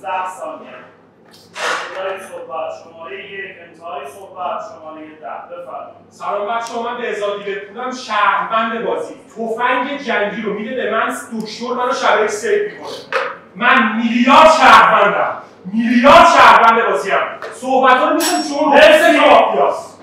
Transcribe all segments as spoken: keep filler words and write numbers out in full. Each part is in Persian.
پانزده ثانیه. ابتدای صحبت شماره یک، انتهای صحبت شماره ده. بفرمایید. سلام بچه‌ها، من بهزاد دیرپورم، شهروند بازی. تفنگ جنگی رو میده به من، دکتر منو شبیه سیو میکنه. من میلیارد شهروندم. میلیارد شهروند بازی هم. صحبت‌ها رو می‌کنم چون رئیس مافیاست.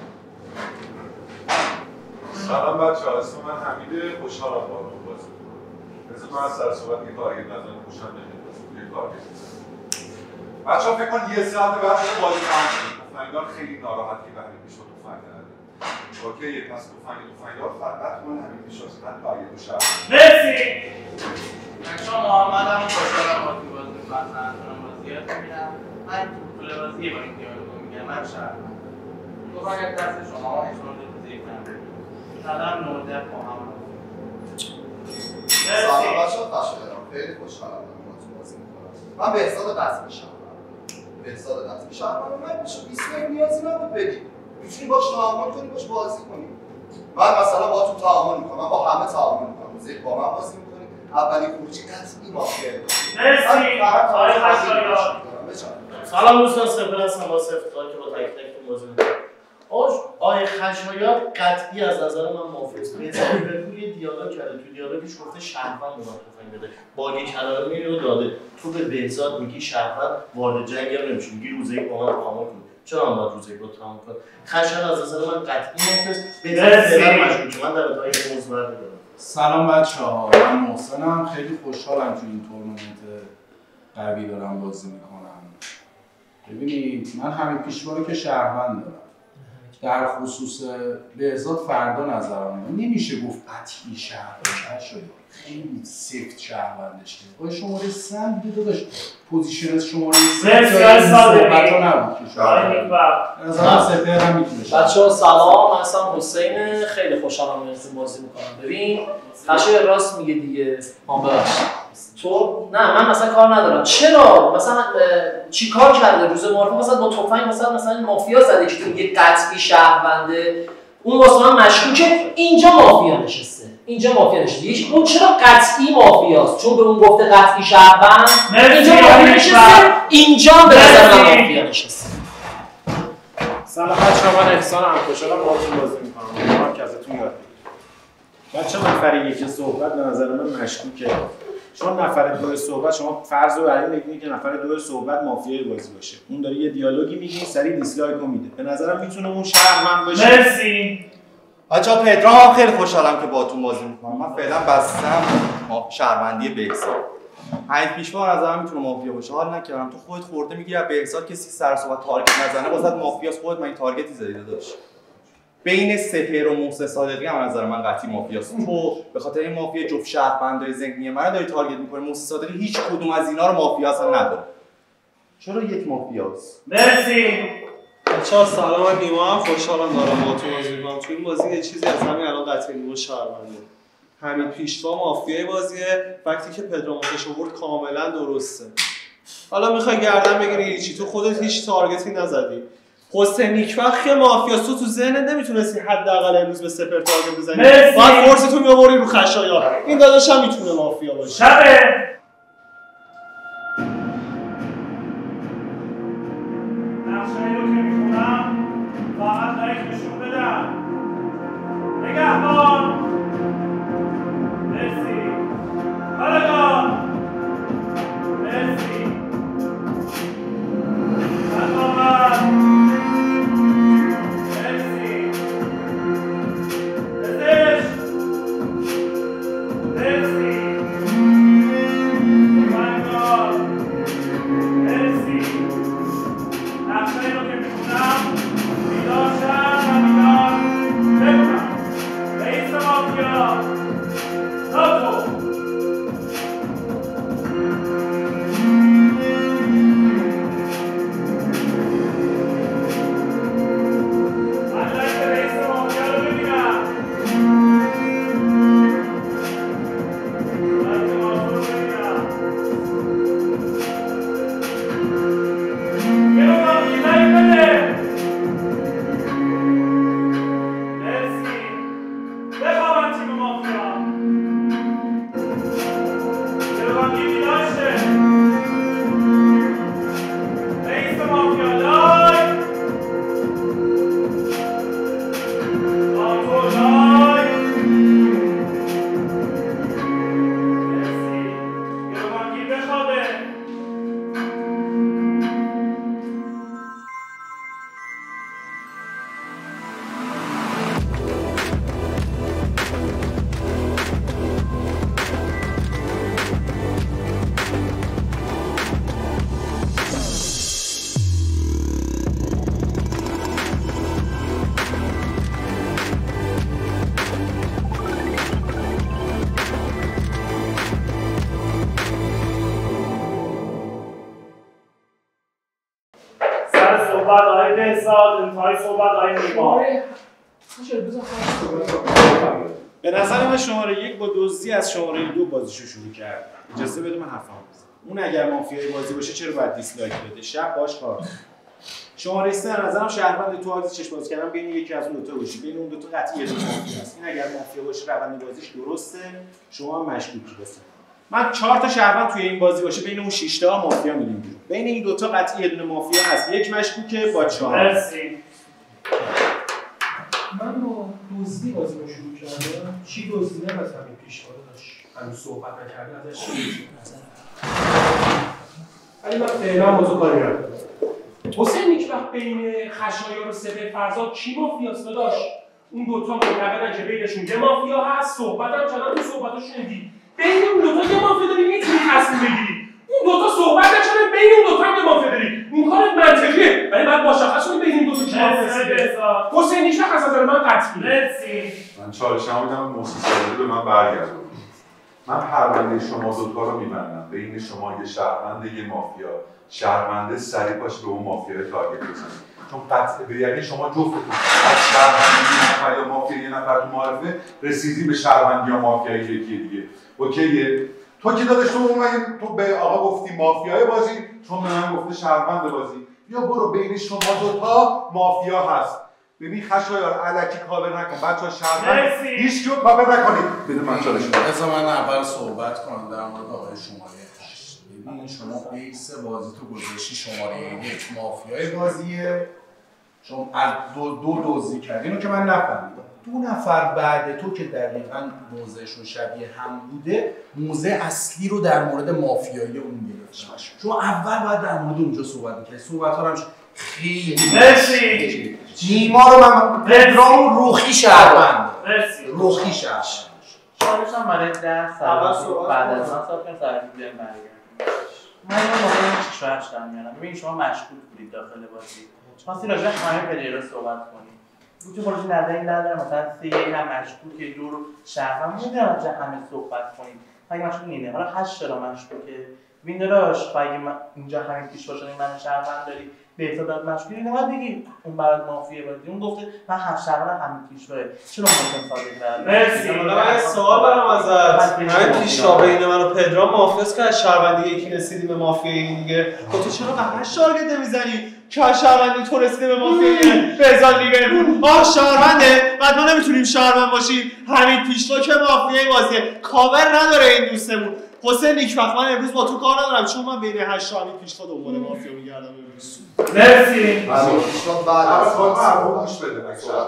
سلام بچه‌ها، اسم من حمیده، خوشحالم باهاتون بازی می‌کنم. بذار من از سر صحبت یه تارگت نزنم، خوشم نمیاد یه تارگت بزنم. بچه‌ها فکر کن یه ساعت بعد بازی تموم شد. تفنگدار خیلی ناراحتی و همین میشد تفنگ نداره. اوکی، پس تفنگ تفنگدار فقط من همین میشد من تارگت رو شب. مرسی. بچه‌ها محمدم خوشحالم باهاتون بازی می‌کنم. سلام بازی یاد می‌گیرم. من طول بازی با این دیالوگو میگم من شهروندم. تفنگ دست شما اجماع روزی کنم. سلام نوده محمد. سلام بچه‌ها، خوشحالم. خیلی خوشحالم دارم باهاتون بازی می‌کنم. من بهزاد قطعی شهروندم. بهزاد قطعی شهروندم. من میشه بیست میلیون نیازی نبود بدی. میتونی باش تعامل کنی، باش بازی کنی. من مثلا باهاتون تعامل می‌کنم. من با همه تعامل می‌کنم. روزی با من بازی می‌کنی. اولین خروجی قطعی مافیه. مرسی. آقای خشایار. سلام دوستان، سپر هستم با افتخار که با تک تکتون بازی می‌کنم. آقای خشایار قطعی از نظر من مافیاست. بهزاد دیرپور دیالوگ کرده، تو دیالوگش گفته شهروند به من تفنگ بده. باگ کلامی رو داده. تو به بهزاد میگی شهروند، وارد جنگ هم نمی‌شی. میگی روزی با من تعامل کن. چرا من باید روزی با تعامل کنم؟ خشایار از نظر من قطعی مافیاست. بهزاد فعلا مشکوکه. من در انتهای این موضوع رو دارم. سلام بچه‌ها، من محسنم. خیلی خوشحالم تو این تورنمنت قوی دارم بازی میکنم. ببینید، من همین پیشوارو که شهروند دارم. در خصوص بهزاد فردا نظرم نمیشه گفت قطعی شهروند شده. خیلی سفت شهروندش کرد. با شماره سه دیگه داداش پوزیشن شماره سه مرسی صحبت‌ها نبود که شهروند. از اون سپر هم میتونه. بچه‌ها سلام، من هستم حسین، خیلی خوشحالم مرسی بازی میکنم. ببین خشایار راست میگه دیگه. ها ببخشید. تو نه من مثلا کار ندارم. چرا مثلا چیکار کرده روز معارفه مثلا با تفنگ مثلا مثلا مافیا زده که تو میگه قطعی شهرونده، اون واسه من مشکوکه. اینجا مافیا نشسته، اینجا مافیا نشسته. هیچ اون چرا قطعی مافیاست؟ چون به اون گفته قطعی شهروند. اینجا مافیا نشسته، اینجا به نظر من مافیا نشسته. سلام بچه‌ها، من احسانم، خوشحالم باهاتون بازی می‌کنم. امیدوارم که ازتون یاد بگیرم. بچه‌ها نفر یک صحبت به نظر من مشکوکه. چون نفر دو صحبت شما فرض رو بر این بگیرید که نفر دو صحبت مافیای بازی باشه. اون داره یه دیالوگی میگه، سریع دیسلایک رو میده. به نظرم میتونه اون شهروند باشه. مرسی. بچه‌ها پدرام، خیلی خوشحالم که باهاتون بازی میکنم. من فعلا بستم شهروندی بهزاد. همین پیشوا از نظرم میتونه مافیا باشه. حال نکردم تو خودت خورده میگیری از بهزاد کسی سر صحبت تارگت نزنه واسه مافیاس. خودت من این تارگتی زدی داداش. بین سپهر و محسن صادقی هم از نظر من قطعی مافیاست. تو به خاطر این مافیا جفت شهروندای ذهنی من داری تارگت می‌کنی. محسن صادقی هیچ کدوم از اینا رو مافیا اصلا نداره. چرا یک مافیاست؟ مرسی. بچه‌ها سلام، من نیما هم خوشحالم دارم باهاتون بازی می‌کنم. تو این بازی یه چیزی از همین الان قطعی نیما شهرونده. همین پیشوا مافیای بازیه. وقتی که پدرام خودش آورد کاملا درسته. حالا می‌خوای گردن بگیری چی؟ تو خودت هیچ تارگتی نزدی. حسین نیکبخت که مافیاست. تو تو ذهنت نمیتونستی حداقل امروز به سپر تارگت بزنی. بعد فرصتو میآوری رو خشایار. این داداش هم میتونه مافیا باشه. شبه. نقشه‌ای رو که میخونم فقط لایک نشون بدم. نگهبان. مرسی. کارگاه. مرسی. تکامل. رئیس صحبت آقای بهزاد، انتهای صحبت آقای نیما. به نظر من شماره یک با دزدی از شماره دو بازیشو شروع کرد. اجازه بده من حرفمو بزنم. اون اگر مافیای بازی باشه چرا باید دیسلایک بده؟ شب باش کار. شماره سه از نظرم شهروند تو حالت چشم باز کردن بین یکی از اون دو تا باشه. بین اون دو تا قطعی یه مافیا هست. این اگر مافیا باشه روند بازیش درسته، شما هم مشکوکی بسه. من چهار تا شهروند توی این بازی باشه بین اون شش تا مافیا میدیم بیرون. بین این دو تا قطعی یه دونه مافیا هست. یک مشکوکه با چهار. مرسی. من با دزدی بازی رو شروع کردم. چی دزدیدم از همین پیشواره داشت. هنوز صحبت نکردن ازش چی نظر. ولی من فعلا موضوع کاری ندارم. حسین یک وقت بین خشایار و سپه فرزاد کی مافیاست داداش؟ اون دوتا معتقدن که بینشون یه مافیا هست، صحبت هم کردن، تو صحبتاشون شنیدی. بین اون دوتا یه مافیا داری میتونی تصمیم بگیری. اون دوتا صحبت نکردن، بین اون دوتا هم یه مافیا داری. این کار منطقیه، ولی باید مشخص کنی بین این دوتا کی مافیاست. حسین یک وقت از نظر من قطعیه. مرسی. من چالشمو میدم موسی سالاری به من برگردون. من پرونده شما دوتا رو میبندم. بین شما یه شهروند یه مافیا. شهرونده سریع باشه به اون مافیای تارگت بزنید. چون قطع به یقین شما جفتتون از شهروندی یه نفر یا مافیا یه نفر تو معرفه رسیدی به شهروندی یا مافیای یکی دیگه. اوکیه؟ تو که داداش تو اون تو به آقا گفتی مافیای بازی، چون به من گفته شهروند بازی. یا برو بین شما دوتا مافیا هست. ببین خشایار الکی کاور نکن. بچه‌ها شهروند هیچ کیو کاور نکنید. بده من چالش بدم. بذار من اول صحبت کنم در مورد آقای شماره هشت. ببین شما بیس بازی تو گذاشتی شماره یک مافیای بازیه. شما از دو دو دزدی کردی اینو که من نفهمیدم. دو نفر بعد تو که دقیقاً موضعشون شبیه هم بوده، موضع اصلی رو در مورد مافیایی اون گرفتن. چون اول باید در مورد اونجا صحبت می‌کردی. صحبت‌ها رو هم خیلی مرسی. نیما رو من پدرام روخی شهروند. مرسی. روخی شهروند. چالش هم برای ده سال بعد از من صاحب کنم سر بیارم برگردم. من اینو موضوع چی شوهرش در میارم. ببین شما مشکوک بودید داخل بازی. خواستی راجع به همه پلیرها صحبت کنید. رو که خودش نظری نداره مثلا سه هم مشکوکه دو رو شهروند نمیدونم راجع همه صحبت کنید. اگه مشکوک اینه حالا هشت چرا مشکوکه؟ ببین داداش اگه اینجا همین پیش باشه من شهروند داری بهتر داد مشکوکی نباید بگی اون برات مافیه بازی. اون گفته من هم شهروند همین پیشواه. چرا ممکن ساده کرد؟ مرسی. حالا من سوال دارم ازت. همین پیشوا بین من و پدرام مافیاست که از شهروندی یکی رسیدی به مافیای این دیگه. تو چرا قهرش تارگت نمیزنی؟ که از شهروندی تو رسیده به مافیای بهزاد دیگه. آه شهرونده بعد ما نمیتونیم شهروند باشیم. همین پیشوا که مافیای بازیه. کاور نداره این دوستمون. حسین یک وقت من امروز با تو کار ندارم چون من بین هشت همین پیشوا دنبال مافیا میگردم امروز. مرسی. بعد از خودم گوش بده.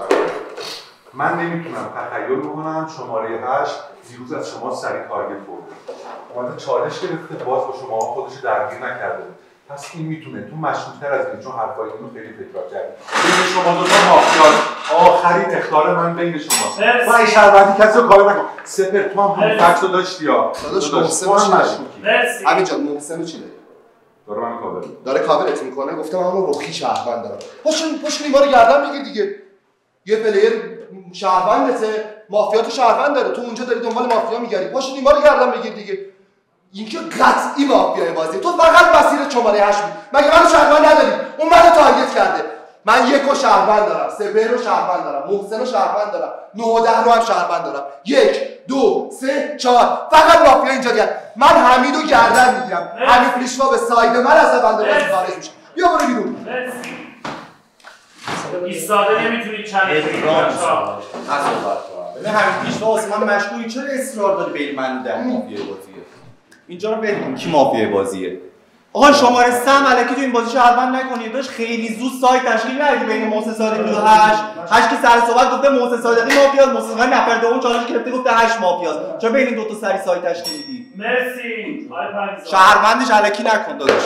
من نمیتونم تخیل بکنم شماره هشت دیروز از شما سریع تارگت خورده. اومده چالش گرفته باز با شما خودش درگیر نکرده. پس این میتونه تو مشکوک‌تر از این چون حرفای اینو خیلی تکرار کرد. بین شما دو تا مافیا آخرین اختار من بین شماست. من این شهروندی کسی رو کار نکن. سپر تو هم همون فکت رو داشتی یا داداش محسن هم مشکوکی. مرسی. همین جان محسن چی داری؟ داره من کاور داره کاورت میکنه. گفتم من اون رخی شهروند دارم. پاشون پاشون نیما رو گردن بگیر دیگه. یه پلیر شهروندته، مافیا تو شهروند داره. تو اونجا داری دنبال مافیا میگردی. پاشون نیما رو گردن بگیر دیگه. این که قطعی مافیای بازی. تو فقط مسیر شماره هشت بود. مگه منو شهروند نداری؟ اون منو تارگت کرده. من یک و شهروند دارم، سپهر رو شهروند دارم، محسن رو شهروند دارم، نه و ده رو هم شهروند دارم. یک، دو، سه، چهار. فقط مافیا اینجا دیگه. من حمیدو گردن میگیرم. حمید پیشوا به ساید من از بنده بازی خارج میشه. بیا برو بیرون. مرسی. ایستاده نمیتونید چالش بگیرید بچه‌ها. از صحبت کنم. ببین همین پیشوا واسه من مشکوکی چرا اصرار داری بین من و ده مافیای بازیه؟ اینجا رو ببین کی مافیای بازیه. آقا شماره سه هم الکی تو این بازی شهروند نکنید. داش خیلی زود سایت تشکیل ندید بین محسن صادقی و هشت. هشت که سر صحبت گفته محسن صادقی مافیاست، محسن صادقی نفر دوم چالش گرفته گفته هشت مافیاست. چرا بین این دو تا سری سایت تشکیل میدی؟ مرسی. آقای پریسا. شهروندش الکی نکن داداش.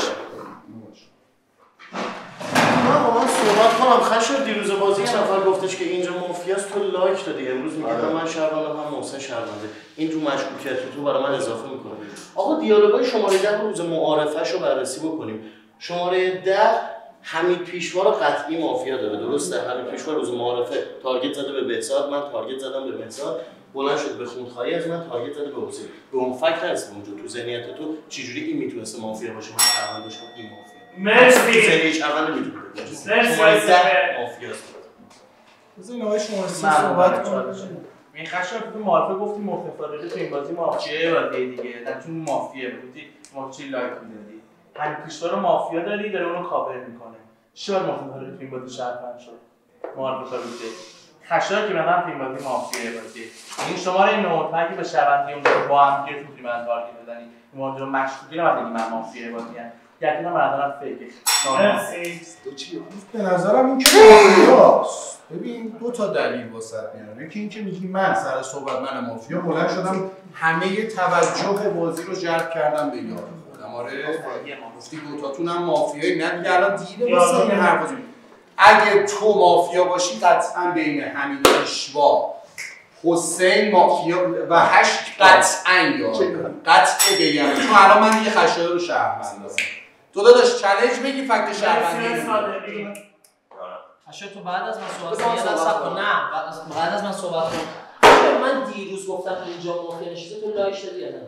من با من صحبت کنم. خشایار دیروز بازی یه نفر گفتش که اینجا مافیاست تو لایک دادی. امروز میگه من شهروندم هم محسن شهرونده. این تو مشکوکیت تو برای من اضافه میکنه. آقا دیالوگای شماره ده روز معارفه‌شو رو بررسی بکنیم. شماره ده حمید پیشوا رو قطعی مافیا داره. درسته حمید پیشوا روز معارفه تارگت زده به بهزاد، من تارگت زدم به بهزاد. بلند شد به خونخواهی از من تارگت زده به حسین. به اون فکت هست اونجا تو ذهنیت تو چجوری این میتونسته مافیا باشه؟ من شهروند داشتم این مافیا. مرسی. زنیش اول نمیتونه مرسی. شماره ده مافیاست. بذار این آقای شماره سه صحبت کنه. این خشم تو معرفه گفتی مخففاده تو این بازی مافیه بازی دیگه در چون مافیه بودی مافیه لایک میدادی همین پیشوار مافیا داری داره اونو کاور میکنه شاید مخففاده تو این بازی شرفند شد معرفه بوده خشم که من تو این بازی مافیه بازی این شماره این نوت که به شبندی اون با هم گیر تو من تارگت بزنی این موضوع مشکوکی نباید بگی من مافیه بازی ام یقینا مردم فیکه مرسی. به نظرم این که مافیاست. ببین دو تا دلیل واسط میارم. یکی اینکه میگی من سر صحبت من مافیا بلند شدم همه توجه بازی رو جلب کردم به یار خودم. آره گفتی دو تاتونم مافیایی نه دیگه الان دیده واسه این حرفا. اگه تو مافیا باشی قطعا بین همین پیشوا حسین مافیا و هشت قطعا یار قطعه بگم چون الان من دیگه خشایار رو شهروند دارم. تو داداش چالش بگی فکت شهروندی اشاره تو بعد از من صحبت کنم یه دست کن نه بعد از من صحبت کن من دیروز گفتم اینجا مافیا نشسته تو لایک دادی یا نه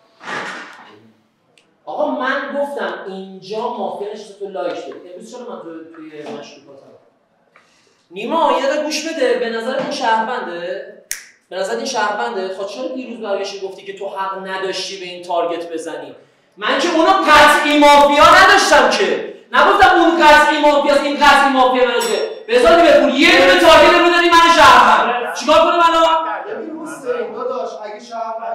آقا من گفتم اینجا مافیا نشسته تو لایک دادی امروز چرا من تو توی مشروطاتم نیما یه دقیقه گوش بده به نظر اون شهرونده به نظر این شهرونده خب چرا دیروز برگشتی گفتی که تو حق نداشتی به این تارگت بزنی من که اونو قطعی مافیا نداشتم که نگفتم اون قطعی مافیاست این قطعی مافیا نشه بذاری بپول یه دونه تارگت رو بداری من شهروند چیکار کنم الان ببین حسین داداش اگه شهروند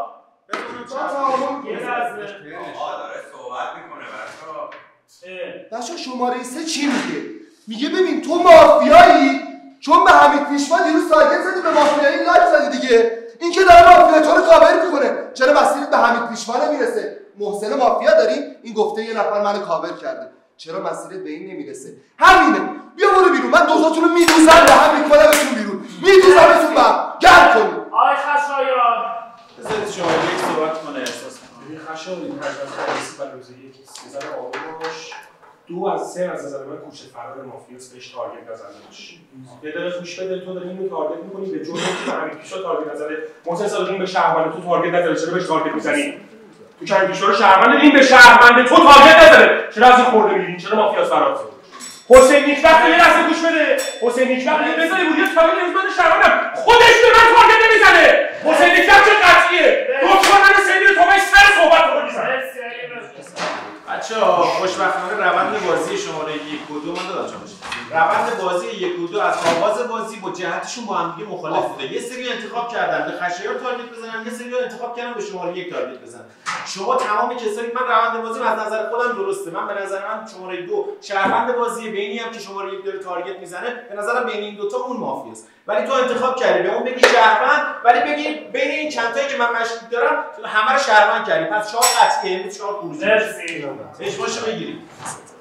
یه لحظه آقا داره صحبت میکنه بچه‌ها. بچه شماره سه چی میگه؟ میگه ببین تو مافیایی چون به حمید پیشوا دیروز تارگت زدی به مافیایی لایک زدی دیگه این که داره مافیا تو رو کاور میکنه چرا مسیرت به حمید پیشوا نمیرسه؟ محسن مافیا داری؟ این گفته یه نفر منو کاور کرده چرا مسیرت به این نمیرسه؟ همینه بیا برو بیرون من دوزاتون رو میدوزم به هم میکنمتون بیرون میدوزمتون به هم گرد کنی آی خشایار بذارید شما یک صحبت کنه احساس کنم ببین خشایار این حجم خریسی برای روز یک یه ذره آروم باش دو از سه از نظر من کوچه فرار مافیاس بهش تارگت نزنده باش یه دقیقه گوش بده تو داری اینو تارگت می‌کنی به جرمی که همین پیشا تارگت نزده محسن صادقی به شهروند تو تارگت نزده چرا بهش تارگت می‌زنی تو چند پیشا رو شهروند این به شهروند تو تارگت نزده چرا از این خورده می‌گیری چرا مافیاس فرار حسین نیکبخت یه لحظه گوش بده حسین نیکبخت یه بزنی بود یه تارگت نزده شهروندم خودش به من تارگت نمی‌زنه حسین نیکبخت چه قطعیه دکتر من سیدی تو بهش سر صحبت رو می‌زنه بچه‌ها خوشبختانه روند بازی شماره یک و دو من دادم روند بازی یک و دو از آغاز بازی با جهتشون با هم دیگه مخالف بوده یه سری انتخاب کردن به خشایار تارگت بزنن یه سری انتخاب کردن به شماره یک تارگت بزنن شما تمام کسایی من روند بازی از نظر خودم درسته من به نظر من شماره دو شهروند بازی بینی هم که شماره یک داره تارگت میزنه به نظرم بین این دو تا اون مافیاست ولی تو انتخاب کردی به اون بگی شهروند ولی بگی بین این چند تایی که من مشکوک دارم همه رو شهروند کردی پس شما قطعیه امروز شما خروجی مرسی اجماعشو بگیریم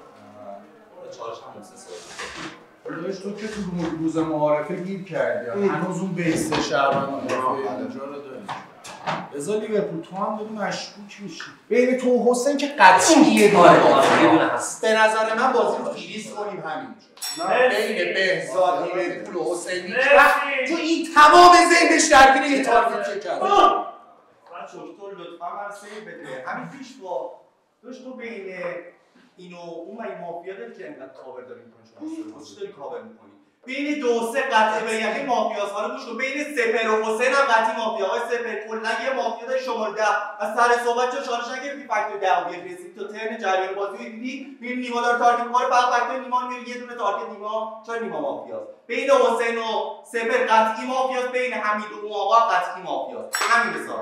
داشت تو که تو روز معارفه گیر کردی هنوز اون بیسته شهروند اینجا رو داری بذار لیورپول تو هم داری مشکوک میشی بین تو و حسین که قطعی یه دونه هست به نظر من بازی رو فریز کنیم همینجا بین بهزاد لیورپول و حسین نیکبخت تو این تمام ذهنش درگیر یه تارگت کرد بچه‌ها تو لطفا من سیو بده همین پیش با داشت تو بین اینو اون این مافیا داری که انقدر کاور داری می‌کنی شما چی داری کاور می‌کنی بین دو سه قطعه به یقین مافیاس ها رو گوش کن بین سپر و حسین هم قطعی مافیا آقای سپر کلا یه مافیا داری شماره ده از سر صحبت چه چالش نگرفتی فکت ده و رسید تو ترن جریان بازی دیدی میری نیما داره تارگت می‌کنه فقط فکت نیما میری یه دونه تارگت نیما چرا نیما مافیاست بین حسین و سپر قطعی مافیاست بین حمید و اون آقا قطعی مافیاست همین مثال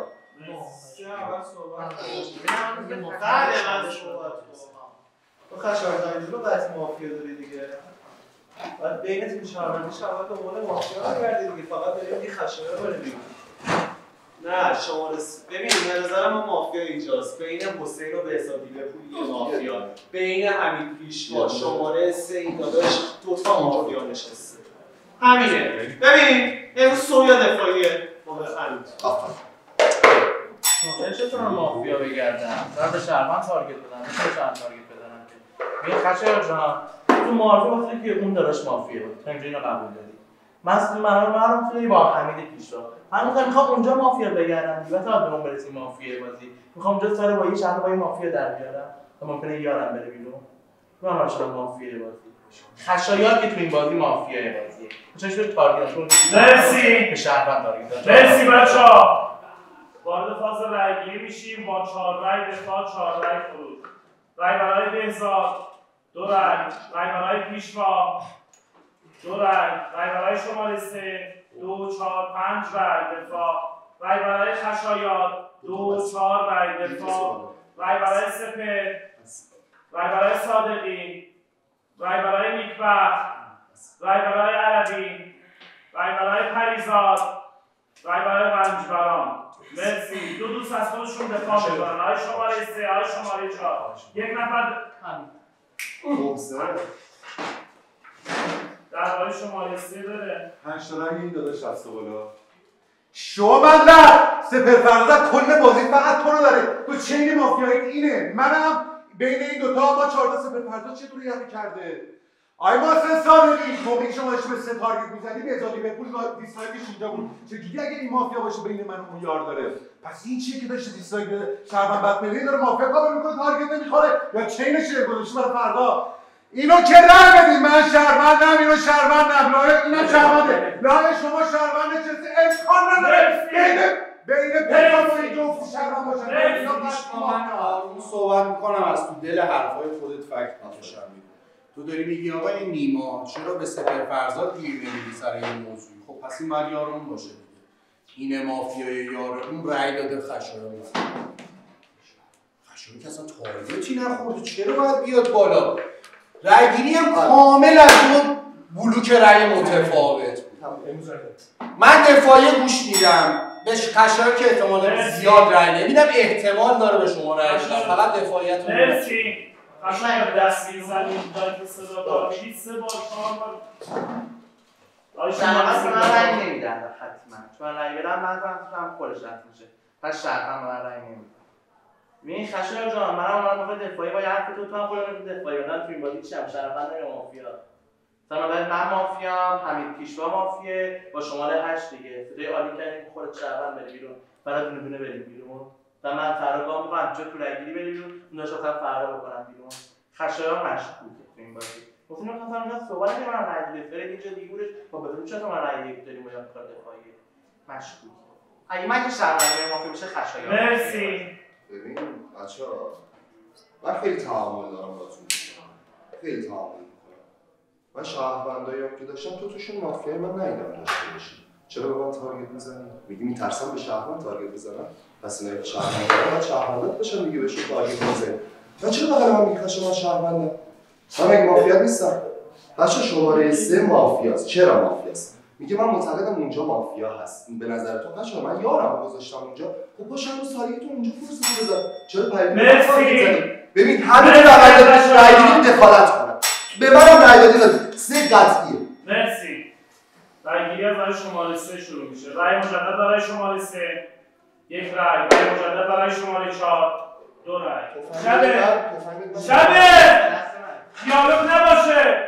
تو خشایار رو قطعی مافیا داری دیگه بعد بین تیم شهروندی شهروند دنبال مافیا می‌گردی دیگه فقط داریم یه خشایار رو ببینیم نه شماره ببین به نظر من مافیا اینجاست بین حسین و بهزاد لیورپول یه مافیا بین حمید پیشوا شماره سه این داداش دو تا مافیا نشسته همینه ببین امروز سویا دفاعیه ما بخرید ممکن چطور مافیا بگردم دارم به شهروند تارگت بدم میشه شهروند تارگت بدنم که ببین خشایار جان تو معارفه گفتی که اون داداش مافیا بود تا اینجا اینو قبول داری من من من خیلی با حمید پیشوا من میخوام اونجا مافیا بگردم دیگه تا به اون برسیم مافیا بازی میخوام اونجا سر با یه شهر با یه مافیا در بیارم تا ممکنه یارم بره بیرون من ماشاءالله مافیای بازی خشایار که تو این بازی مافیای بازیه چون شده تارگتتون مرسی به شهروند تارگت مرسی بچه‌ها وارد فاز رأی‌گیری میشیم با چهار رأی دفاع چهار رأی خروج رأی برای بهزاد دو رأی رأی برای پیشوا دو رأی رأی برای شماره سه دو چهار پنج رأی دفاع رأی برای خشایار دو چهار رأی دفاع رأی برای سپر رأی برای صادقی رأی برای نیکبخت رأی برای عربی رأی برای پریزاد رأی برای رنجبران مرسی دو دوست از خودشون دفاع میکنن آقای شماره سه آقای شماره چهار یک نفر درباره شماره سه بره پنج تا رنگ این داداش دسته بالا شما من در سپر فرزاد کل بازی فقط تو رو داره تو چین مافیایی اینه منم بین این دوتا ما چهار تا سپر فرزاد چطور یقی کرده آی محسن صادقی موقعی شما داشتی به سه تارگت می‌زدی به ازادی به پول دیسلایکش اینجا بود چجوری اگه این مافیا باشه بین من و اون یار داره پس این چیه که داشته دیسلایک شهروند بدپلی داره مافیا کاور میکنه تارگت نمیخوره یا چینشه گذاشته برای فردا اینو که رای بدید من شهروندم اینو شهروندم لایه اینم شهرونده لایه شما شهرونده چیزی امکان نداره بین بین پدرام و این جفت شهروند باشن من آروم صحبت میکنم از تو دل حرفای خودت فکت میکشم تو داری میگی آقای نیما چرا به سپر فرزاد گیر نمیدی سر این موضوع خب پس این باید یارمون باشه دیگه این مافیای یارمون رأی داده خشایار خشایار که اصلا تارگتی نخورده چرا باید بیاد بالا رأیگیری هم کامل از اون بلوک رأی متفاوت بود من دفاعی گوش میدم به خشایار که احتمال زیاد رأی نمیدم احتمال داره به شما رأی بدم فقط دفاعیت مرسی خشایار دست میزنیم داری که صدا دار میدید سه بار چهار بار آی شما من رأی نمیدم حتما چون رأی بدم من هم خودش رفت میشه پس شرطا من رأی نمیدم ببین خشایار جان منم اومدم موقع دفاعی با حرف تو تو هم خودم دفاعی بدم تو این بازی چیم شرفند یا مافیا مثلا بعد من مافیام حمید پیشوا مافیه با شماره هشت دیگه صدای عالی کردیم که خودت شرفند بری بیرون برای دونه دونه بریم بیرون و من فردا گام می‌کنم چه تو رگیری بری بیرون اون داشت مثلا فردا بکنم بیرون خشایار مشکوکه تو این بازی گفتم مثلا اونجا صحبت که من رای دفاعی اینجا دیگورش با بدون چه تو من رای یک داریم یا کار دفاعی مشکوک اگه من که شرفند مافیا بشه خشایار مرسی ببین بچه‌ها من خیلی تعامل دارم باهاتون خیلی تعامل میکنم من شهروندایی که داشتم تو توشون مافیای من ندیدم داشته باشی چرا به من تارگت میزنی؟ میگی میترسم به شهروند تارگت بزنم پس اینایی که شهروند دارم باید شهروندات باشم دیگه بهشون تارگت بزنی من چرا بغل من میگی من شهروندم؟ من مگه مافیا نیستم؟ بچه شماره سه مافیاست چرا مافیاست؟ میگه من معتقدم اونجا مافیا هست به نظر تو بچه من یارم گذاشتم اونجا خب باشه همون تارگت اونجا فرصت بزن چرا پرید مرسی ببین همین روند رأیگیری دخالت کنم به منم رأی دادی دادی سه قطعیه مرسی رأیگیری از برای شماره سه شروع میشه رأی مجدد برای شماره سه یک رأی رأی مجدد برای شماره چهار دو رأی شبه شبه دیالوگ نباشه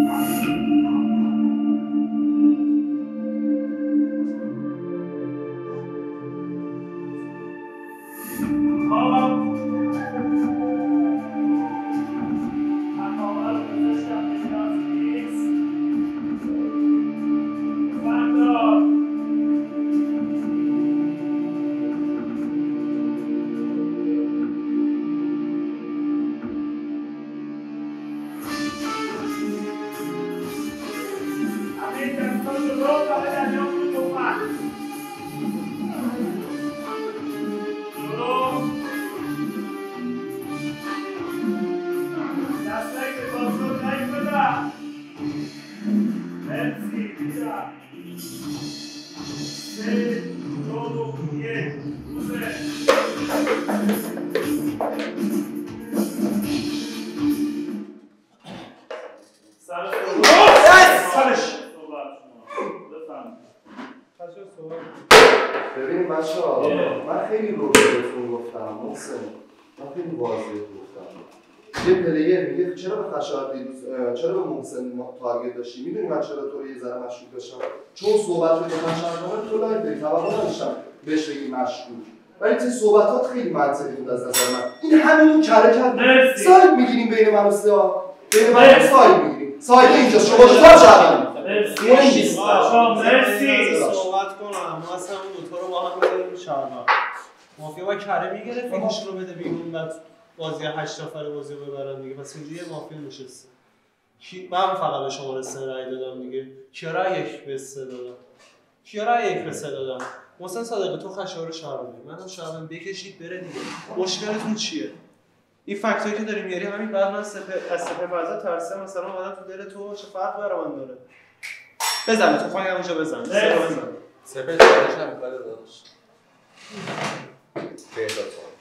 ببینید بچه‌ها من خیلی رو بهتون گفتم محسن، من خیلی واضح گفتم. یه پلیر میگه چرا به خشایار دیروز چرا به محسن تارگت داشتی؟ میدونی من چرا تو رو یه ذره مشکوک داشتم؟ چون صحبت رو به خشایار تو لایک داری، توقع نداشتم بهش بگی مشکوک. ولی تو صحبتات خیلی منطقی بود از نظر من. این همین کره کرد. ساید میگیریم بین من و سیاه. بین من و ساید میگیریم. ساید اینجا شما دو تا شهروند. مرسی. مرسی. صحبت کنم. ما اصلا اون دو تا رو با هم می‌ذاریم شهروند. مافیا با کره میگرفت یکیش رو بده بیرون بعد بازی هشت نفره بازی رو ببرن دیگه. پس اینجوری مافیا نشسته. کی من فقط به شما سه رأی دادم دیگه. کیا رأی یک به سه دادم؟ کیا رأی یک به سه دادم؟ محسن صادقی تو خشایار شهروندی منم شهروند بکشید بره دیگه. مشکلتون چیه؟ این فکتایی که داری میاری همین بعد من سپه از سپه فرزاد ترسه مثلا اومدم تو دل تو چه فرق برای من داره؟ بزن تو فاین همونجا بزن. سپه بزن. سپه چالش نمیخواد داداش. بهزاد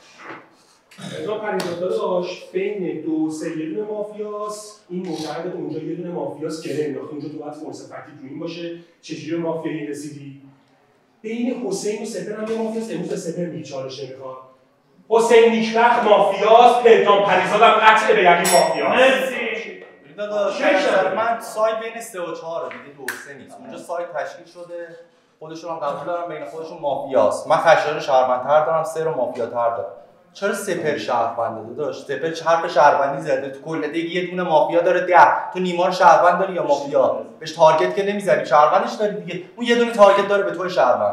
ازا پریداد داشت بین دو سه یه دونه مافیاست، این معتقد اونجا یه دونه مافیاست که نمی‌انداخت اونجا تو باید فرصت فکتی جوین باشه. چجوری مافیایی رسیدی؟ بین حسین و سپر هم یه مافیاست، امروز سپر میگه چالش نمیخواد. حسین نیکبخت مافیاست، پدرام پریزاد هم قطعه به یقین مافیاست. مرسی. داداش من سایت بین سه و چهار دیگه دو سه نیست. اونجا سایت تشکیل شده. خودشون هم قبول دارن بین خودشون مافیاست. من خشایار شهروندتر دارم، سه رو مافیاتر دارم. چرا سپر شهرونده داداش؟ سپر حرف شهروندی زده. تو کل دیگه یه دونه مافیا داره ده. تو نیما رو شهروند داری یا مافیا؟ بهش تارگت که نمیزنی، شهروندش داری دیگه. اون یه دونه تارگت داره به تو شهروند.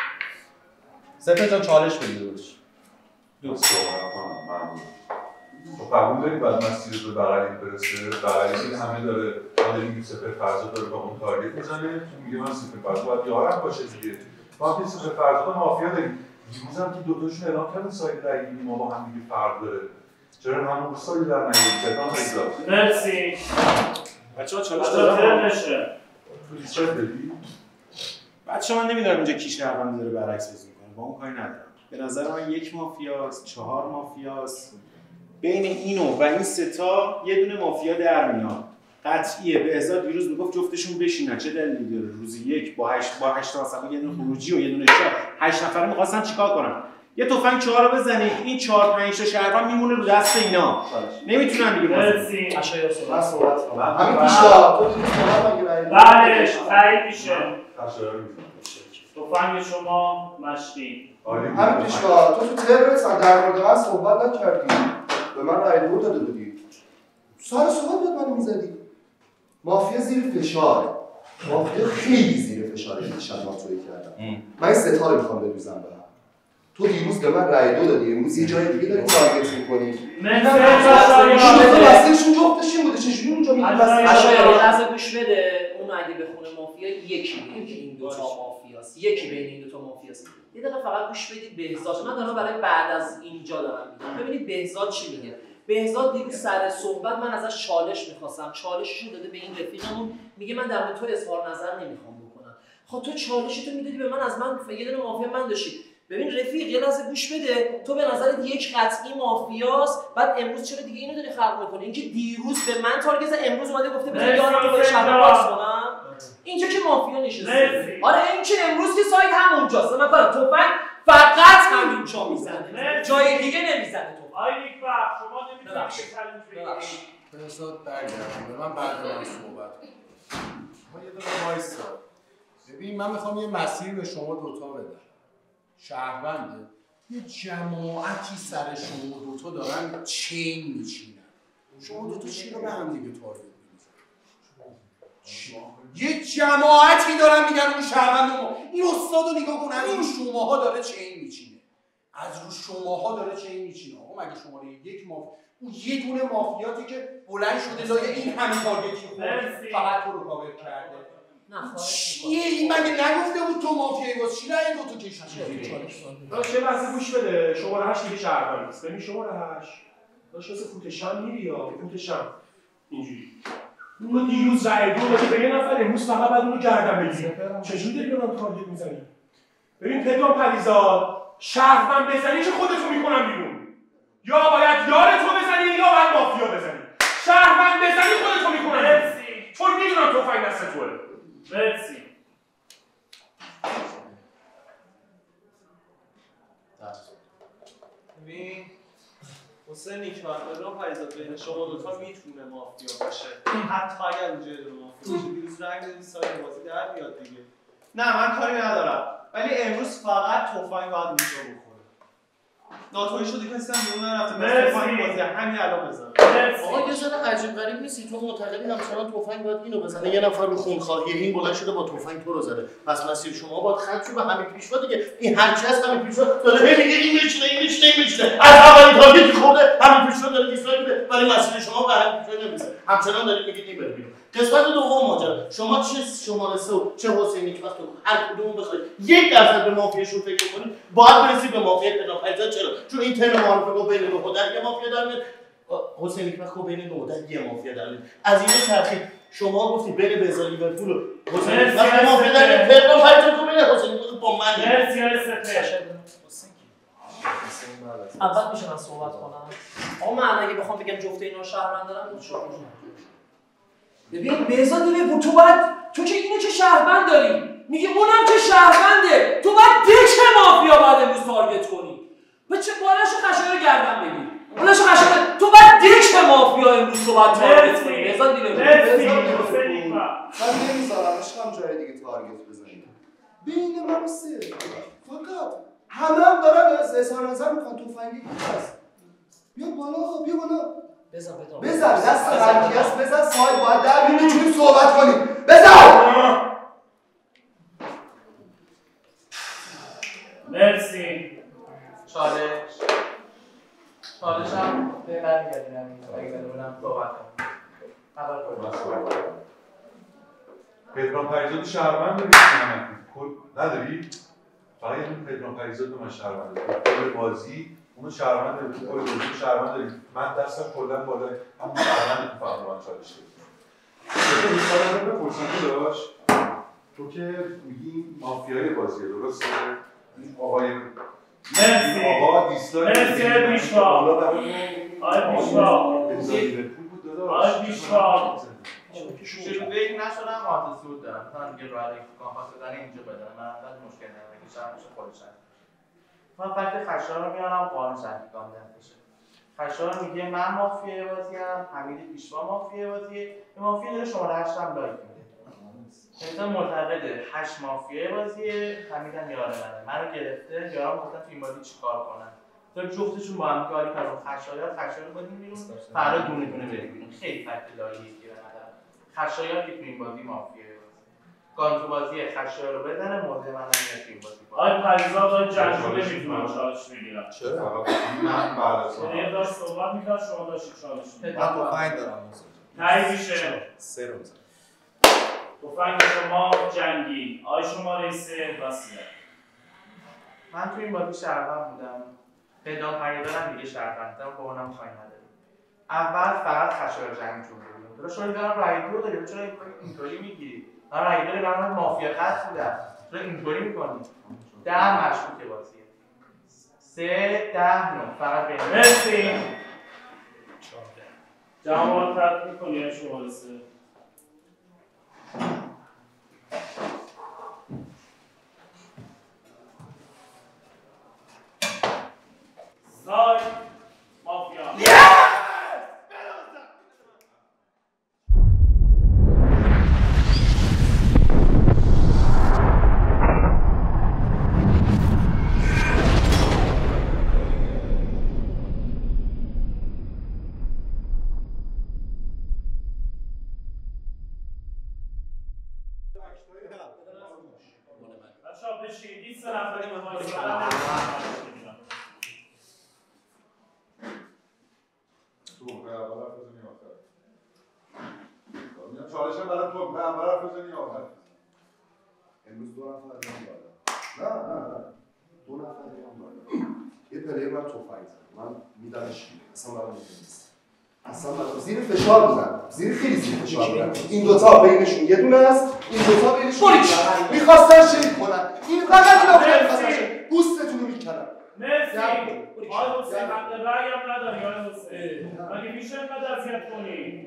سپر جان چالش بگیر داداش. دو صحبت کنم ممنون. خب قبول داری بعد مسیر به بغلی برسه؟ بغلی که همه داره حالا میگه سپر فرزاد داره با اون تارگت میزنه، میگه من سپر فرزاد باید یارم باشه دیگه. ما که سپر فرزاد مافیا داریم. دیروز هم که دو تاشون اعلام کردن ساید رأی‌گیری ما با هم دیگه فرق داره. چرا همون ساید در نیومد؟ مرسی. بچه‌ها چالش دادم نشه. پلیس چه بدی؟ بچه‌ها من نمیدونم اینجا کی شهروند داره برعکس بازی می‌کنه. با اون کاری ندارم. به نظر من یک مافیاست، چهار مافیاست. بین اینو و این سه تا یه دونه مافیا در میاد. قطعیه. بهزاد دیروز میگفت جفتشون بشینن. چه دلیلی داره روزی یک با هشت با هشت تا مثلا یه دونه خروجی و یه دونه شاه هشت نفره می‌خواستن چیکار کنن؟ یه تفنگ چهار رو بزنید این چهار پنج تا شهروند میمونه رو دست اینا. نمیتونن دیگه مرسی. خشایار من صحبت کنم. همین پیشا تو دیروز صحبت مگه رأی بله تایید میشه. خشایار می‌کنه. تفنگ شما مشقی. همین پیشا تو تو ترمت در مورد من صحبت نکردی. به من رأی دو داده بودی. سر صحبت بود منو میزدی. مافیا زیر فشاره. مافیا خیلی زیر فشاره که دیشب ناتویی کردم. من این ستاره میخوام بدوزم به هم. تو دیروز به من رأی دو دادی، امروز یه جای دیگه داری تارگت می‌کنی. مرسی. واسهشون جفتش این بوده، چجوری اونجا میگی واسه خشایار یه لحظه گوش بده. اون اگه بخونه مافیا یکی بین این دو تا مافیاست. یکی بین این دو تا مافیاست. یه دقیقه فقط گوش بدید بهزاد. من دارم برای بعد از اینجا دارم میگم. ببینید بهزاد چی میگه. بهزاد دیروز سر صحبت من ازش چالش می‌خواستم. چالشش رو داده به این رفیقمون، میگه من در مورد تو اظهار نظر نمی‌خوام بکنم. خب تو چالشتو میدادی به من، از من یه دونه مافیا من داشتی. ببین رفیق یه لحظه گوش بده. تو به نظرت یک قطعی مافیاست، بعد امروز چرا دیگه اینو داری خلق می‌کنی؟ اینکه دیروز به من تارگت زد، امروز اومده گفته بذار یارم رو با شهر باکس کنم. اینجا که مافیا نشسته. آره این که امروز که سایت همونجاست. من کارم تفنگ فقط همینجا میزنه. جای دیگه نمیزنه تو. آی نیکبخت شما نمی‌تونید چالش بگیرید. بذات برگردم به من بعد من صحبت کنم. ما یه دقیقه وایسا. ببین من میخوام یه مسیر به شما دوتا بدم. شهرونده یه جماعتی سر شما دوتا دارن چین میچینن. شما دوتا چی رو به هم دیگه تارگت میزنن؟ یه جماعتی دارن میگن اون شهروند ما این استاد رو نگاه کن، از رو شماها داره چین میچینه، از رو شماها داره چین میچینه. آقا مگه شماره یک مافیا اون یه دونه مافیاتی که بلند شده لای این همین تارگتی خورد فقط تو رو کاور کرده؟ چیه این؟ مگه نگفته بود تو مافیایی باز؟ چی رأی دو تو کشیدی؟ داشت یه لحظه گوش بده. شماره هشت دیگه شهروند نیست. ببین شماره هشت داشت واسه فوتشم میری یا فوتشم اینجوری اونو دیروز رأی دو دادی به یه نفر، امروز فقط باید اونو گردن بگیری. چجوری داری به من تارگت میزنی؟ ببین پدرام پریزاد، شهروند بزنی که خودتو میکنم بیرون، یا باید یارتو بزنی یا باید مافیا بزنی. شهروند بزنی خودتو میکنم مرسی، چون میدونم تفنگ دست توه. مرسی. ببین حسین نیکبخت پدرام پریزاد بین شما دوتا میتونه مافیا باشه، حتی اگر اونجا یه دونه مافیا باشه. دیروز رنگ دادی ساید بازی در بیاد دیگه. نه من کاری ندارم، ولی امروز فقط تفنگ باید اونجا بخوره. ناتویی شده کسی هم بیرون نرفته، بس تفنگ بازی همین الان بزنه. آقا یه ذره عجیب غریب نیستی؟ تو معتقدی همچنان تفنگ باید اینو بزنه؟ یه نفر رو خونخواهی این بلند شده با تفنگ تو رو زده، پس مسیر شما باید خط شو به همین پیشوا دیگه. این هرچی هست همین پیشوا داره میگه این میشینه این میشینه این میشینه، از اولین تارگتی خورده همین پیشوا داره دیسلایک میده، ولی مسیر شما به همین پیشوا نمیرسه، همچنان دارید میگید این بره بیرون. قسمت دوم ماجرا، شما چه شماره سه و چه حسین نیکبخت هر کدوم بخواید یک درصد به مافیاشون فکر کنید، باید برسید به مافیا پدرام پریزاد. چرا؟ چون این ترم معارفه گفت بین نه و ده یه مافیا در میاد، حسین نیکبخت خب بین نه و ده یه مافیا در میاد. از اینجا ترتیب شما گفتید بین بهزاد لیورپول و حسین نیکبخت مافیا در میاد، پدرام پریزاد گفت بین حسین نیکبخت با من. مرسی آقای اول میشه من صحبت کنم؟ آقا من اگه بخوام بگم جفت اینا شهروند دارم اون چرا روز ببین بهزاد لیورپول، تو باید تو که اینو که شهروند داری میگی اونم که شهرونده، تو باید دک مافیا بعد امروز تارگت کنی. به چه بالاشو خشایار رو گردن بگیر. بالاشو خشایار تو باید دک مافیا امروز تو باید تارگت کنی. بهزاد لیورپول مرسی حسین نیکبخت. من نمیذارم عشقم جای دیگه تارگت بزنید. بین من و سه فقط همه هم دارن از اظهار نظر میکنن تفنگی هست. بیا بالا بیا بالا بزن پدرام بزن دست هرکی هست بزن، سایل باید در بیاد میتونیم صحبت کنیم. بزن. مرسی. چالش چالش هم به من میگردیم همین اگه بدونم صحبت کنم. اول صحبت پدرام پریزاد شهروند داری کل نداری؟ فقط یه دونه پدرام پریزاد به من شهروند داری کل بازی اونو شهروند داری، کل بازی اونو شهروند داری. من دستم کلا بالا همون شهروند تو فقط من چالش داری. این سال رو بپرسم داشت تو که میگی مافیای بازیه درسته؟ این آقای مرسی. آقا دیسلایک مرسی آقای بیشوا. آقای بیشوا. آقای بیشوا. شروع یک نشدم آرت سود دارم. مثلا دیگه راه یک کامپاس دادن اینجا بدن. من بعد مشکل ندارم که شب میشه خودش هست. من فقط خشایار رو میارم قانون شهریگان دستشه. خشایار میگه من مافیای بازیم، حمید بیشوا مافیای بازیه. این مافیا داره شماره هشت هم لایک میده. مثلا معتقده هشت مافیای بازیه، حمیدم یار منه. منو گرفته، یارم گفتن تو این بازی چیکار کنن. تو جفتشون با هم کاری کردن. خشایار خشایار رو بدیم بیرون. فردا دونه دونه بریم بیرون. خیلی فکت لایقی به نظر. خشایار که تو این بازی مافیای بازی. گان تو بازی خشایار رو بدنه، موضع منم میاد تو این بازی. آقای پریزاد آقای جنگو نمیتونم چالش بگیرم. چرا؟ من بعد از یعنی داشت صحبت میکرد شما داشتید چالش میگیرم. من تفنگ دارم تایید میشه. سه رو بزن. تفنگ شما جنگی. آقای شماره سه وصیت. من تو این بازی شهروند بودم. پدرام پریزادم دیگه شهروند بودم، با اونم کاری نداریم. اول فقط خشایار جنگ جون بودیم. درست شما دارم رای دو داریم، چرا اینطوری میگیری؟ من رای دو دارم مافیا قصد بودم. چرا اینطوری میکنی؟ ده مشکوک بازیه. سه ده نه فقط بین. مرسی. جواب ترک میکنی شماره سه. سای مافیا. بشین این سه نفری به ما ایستادن تومه اول حرف بزنی آخر میگم چالشم برای تومه اول حرف بزنی آخر امروز دو نفر میان بالا نه نه نه دو نفر میان بالا یه پلیر من تفنگ زد من میدمش اصلا برام مهم نیست اصلا برام زیر فشار بودن زیر خیلی زیر فشار بودن این دوتا بینشون یه دونه است این دوتا بینشون میخواستن شریک کنن این فقط اینا میخواستن شریک پوستتون رو میکنن مرسی آقای حسین حق رأی هم نداری آقای حسین مگه میشه اینقدر اذیت کنی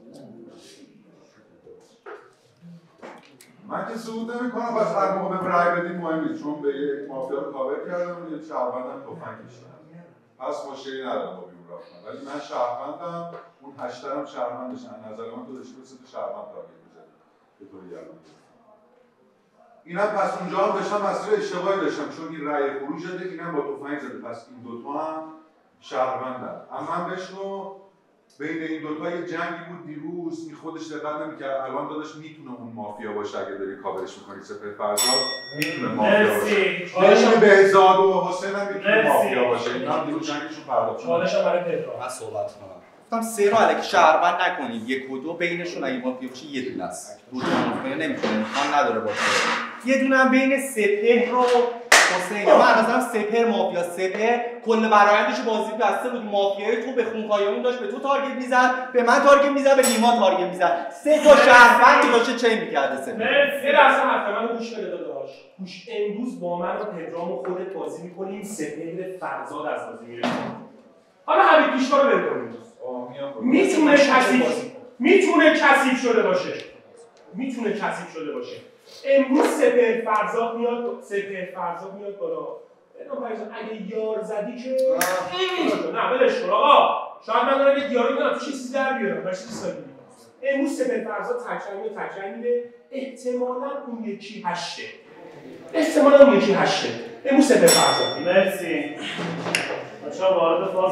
من که صعود نمی‌کنم بس هر موقع به رأی بدین مهم نیست چون به یک مافیا رو کاور کردم یه شهروندم تفنگ کشیدم پس مشکلی ندارم با بیرون رفتن ولی من شهروندم اون هشترم شهروندشن نظر من تو داشتی به سه تا شهروند تارگت می‌زدی به طوری گردن اینم پس اونجا هم داشتم مسیر اشتباهی داشتم چون این رأی خروج داده اینم با تفنگ زده پس این دوتا هم شهروندن اما من بشنو بین این دوتا یه جنگی بود دیروز این خودش دقت نمی‌کرد الان داداش میتونه اون مافیا باشه اگه داری کاورش می‌کنی سپر فرزاد میتونه مافیا باشه بین بهزاد و حسین هم میتونه مافیا باشه اینا هم دیروز جنگشون پرداخت چالشم برای پدرام من صحبت کنم گفتم سه رو الکی شهروند نکنید یک و دو بینشون اگه مافیا باشه یه دونه است دو تا مافیا نمیتونه امکان نداره باشه یه دونه هم بین سپهر رو حسین من مثلا سپهر مافیا سپهر کل برآیندش بازی بسته بود مافیای تو به خونخایمون داشت به تو تارگت میزد به من تارگت میزد به نیما تارگت میزد سه تا شهروند داشته چین میکرده سپهر یه لحظه حرف منو گوش بده داداش گوش امروز با من و پدرام و خودت بازی میکنیم سپهر فرزاد از بازی میره حالا حمید پیشوا رو بل کنیم میتونه کثیف میتونه کثیف شده باشه میتونه کثیف شده باشه امروز سپهر فرزاد میاد سپهر فرزاد میاد بالا ببین فرزاد اگه یار زدی که نه ولش کن آقا شاید من دارم یه دیالوگ کنم تو چیزی در بیارم باشه چیزی امروز سپهر فرزاد تکرار میاد تکرار میره احتمالاً اون یکی هشته احتمالاً اون یکی هشته امروز سپهر فرزاد مرسی بچه‌ها وارد فاز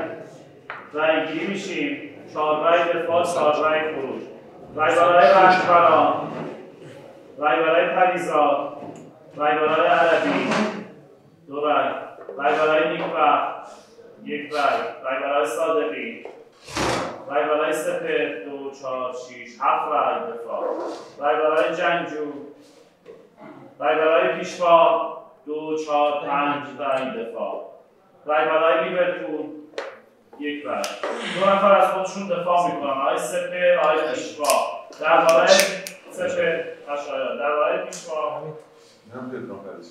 رأی گیری میشیم چهار رأی دفاع چهار رأی خروج رأی برای رنجبران رأی برای پریزاد رأی برای عربی دو رأی رأی برای نیکبخت یک رأی رأی برای صادقی رأی برای سپهر دو چهار شیش هفت رأی دفاع رأی برای جنگجو رأی برای پیشوا دو چهار پنج رأی دفاع رأی برای لیورپول یک رأی دو نفر از خودشون دفاع میکنن آقای سپهر آقای پیشوا درباره سپهر خشایار درباره پیشوا من پدرام پریز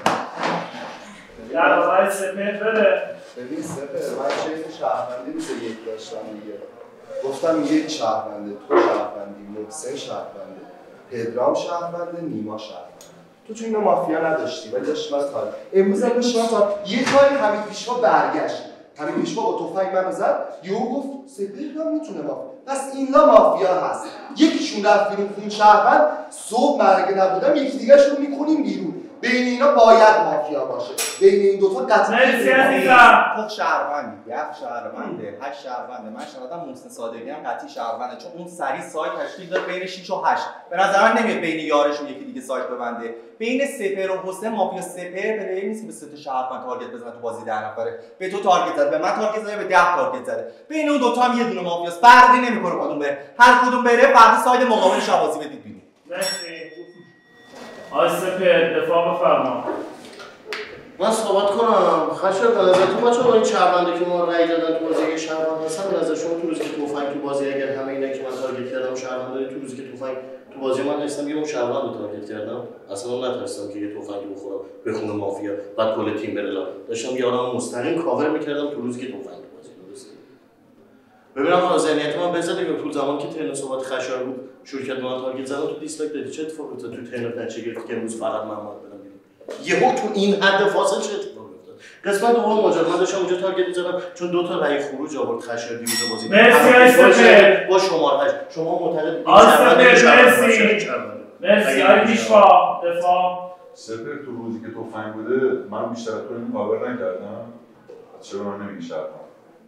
درباره سپهر بده ببین سپهر من چه شهروندی روز یک داشتم دیگه گفتم یک شهرونده تو شهروندی محسن شهرونده پدرام شهرونده نیما شهرونده تو تو اینا مافیا نداشتی ولی داشت من کار امروز هم داشت من کار یه کاری حمید پیشوا برگشت حمید پیشوا با تفنگ منو زد یهو گفت سپهر هم میتونه مافیا پس اینا مافیا هست یکیشون رفت بیرون خون شهروند صبح مرگ نبودم یکی دیگه‌شون رو میکنیم بیرون بین اینا باید مافیا باشه بین این دوتا قطعا مرسی عزیزم تو شهروندی یک شهرونده هشت شهرونده من شهروندم محسن صادقی هم قطعی شهرونده چون اون سری سایت تشکیل داد بین شش و هشت به نظر من نمیاد بین یارشون یکی دیگه سایت ببنده بین سپهر و حسین مافیا سپهر پلیر نیست به سه تا شهروند تارگت بزنه تو بازی ده نفره به تو تارگت زده به من تارگت زده به ده تارگت زده بین اون دوتا هم یه دونه مافیاست فرقی نمیکنه کدوم بره هر کدوم بره فردا سایت مقابلش بازی بدید بیرون مرسی آقای سپهر دفاع بفرما من صحبت کنم خشایار به نظرتون بچه‌ها با این شهرونده که ما رأی دادن تو بازی اگه شهروند هستن به نظر شما تو روزی که تفنگ تو بازی اگر همه اینا که من تارگت کردم شهروند تو روزی که تفنگ تو بازی من هستم یه اون شهروند رو تارگت کردم اصلا نترسیدم که یه تفنگ بخورم بخونه مافیا بعد کل تیم بره لا داشتم یارم مستقیم کاور می‌کردم تو روزی که تفنگ تو بازی درسته ببینم آقا ذهنیت من بزنه که طول زمان که ترن صحبت خشایار بود شروع کرد من تارگت زدن تو دیسلایک دادی چه اتفاقی افتاد تو ترن نتیجه گرفتی که امروز فقط من باید برم بیرون یهو تو این حد فاصله چه اتفاقی افتاد قسمت دوم ماجرا من داشتم اونجا تارگت می‌زدم چون دو تا رأی خروج آورد خشایار دیروز بازی مرسی سپهر با شماره هشت شما معتقد مرسی مرسی آقای پیشوا دفاع سپهر تو روزی که تفنگ بوده من بیشتر تو این کاور نکردم چرا من نمیگی شهروند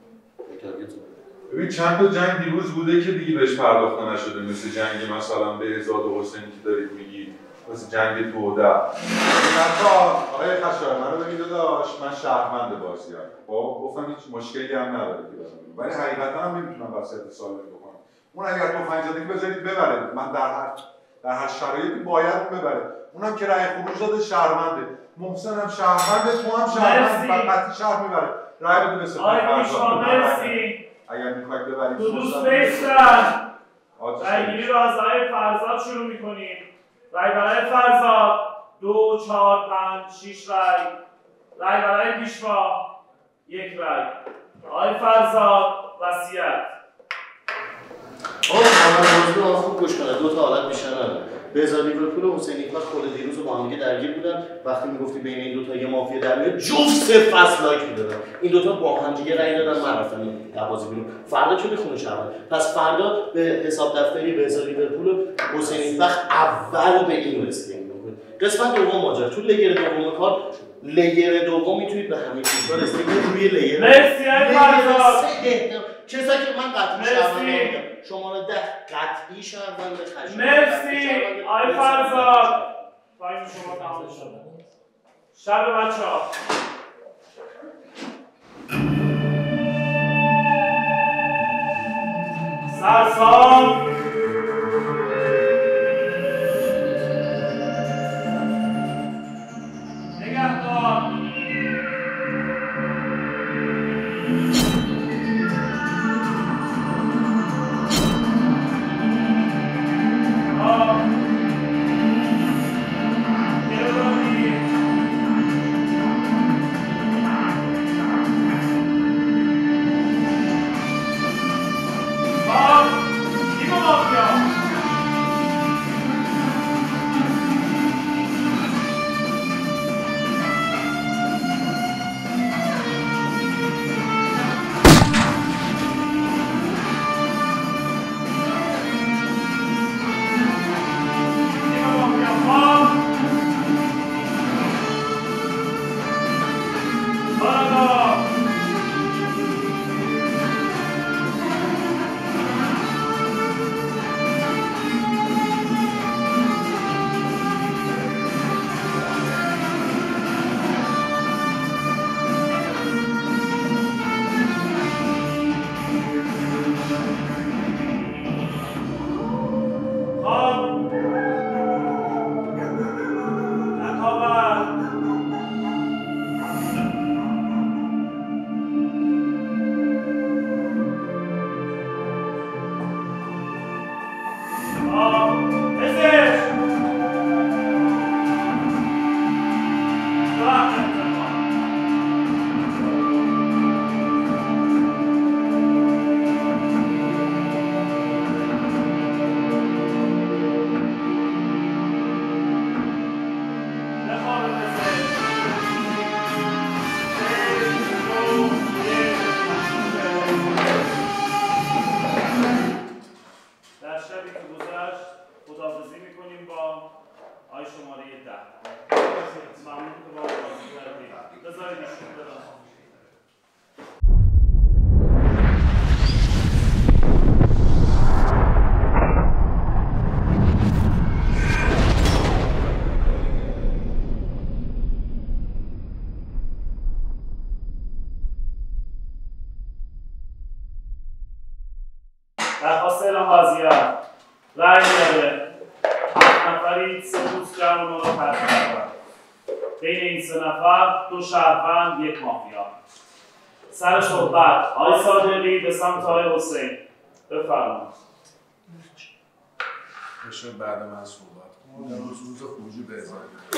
ببین چند تا جنگ دیروز بوده که دیگه بهش پرداخته نشده مثل جنگ مثلا بهزاد و حسینی که دارید میگی واسه جنگ دو ده حتی آقای خشایار منو ببین داداش من شهروند بازیم خب گفتم هیچ مشکلی هم نداره که بزنم ولی حقیقتا هم نمیتونم وصیت سالمی بکنم اون اگر تفنگ زدگی بذارید ببره من در هر در هر شرایطی باید اون ببره اونم که رأی خروج داده شهرونده محسن هم شهرونده تو هم شهروند قطعی شهر میبره رأی بده به سپاه فرزاد مرسی اگر میخواید ببرید دو دوست بیستن رأیگیری رو از رأی فرزاد شروع میکنیم رأی برای فرزاد دو چهار پنج شیش رأی رأی برای پیشوا یک رأی آقای فرزاد وصیت آقا محمد بازی رو خوب گوش کنه دو تا حالت بیشتر نداره بهزاد لیورپول و حسین نیکبخت خود دیروز با هم دیگه درگیر بودن وقتی میگفتی بین این دو تا یه مافیا در میاد جفت سه فصل لایک میدادن این دو تا با هم دیگه رأی دادن من رفتم بازی بیرون فردا چه بخونه شهروند پس فردا به حساب دفتری بهزاد لیورپول و حسین نیکبخت اول به این رسیدگی میکنه قسمت دوم ماجرا تو لگر دوم کار لیر دوم میتونید به همین چیزا رسیدگی روی لیر مرسی ای فرزاد کسایی که من قطعی شهروند شماره ده قطعی شهروند خشم مرسی آی فرزاد تایم شما تمام شد شب بچه ها سرسام نگهدار درخواست اعلام وضعیت رأی داده هفت نفرید سه دوست جمع رو ترک کردن بین این سه نفر دو شهروند یک مافیا سر صحبت آقای صادقی به سمت آقای حسین بفرمایید بشه بعد من صحبت کنم امروز روز خروجی بهزاد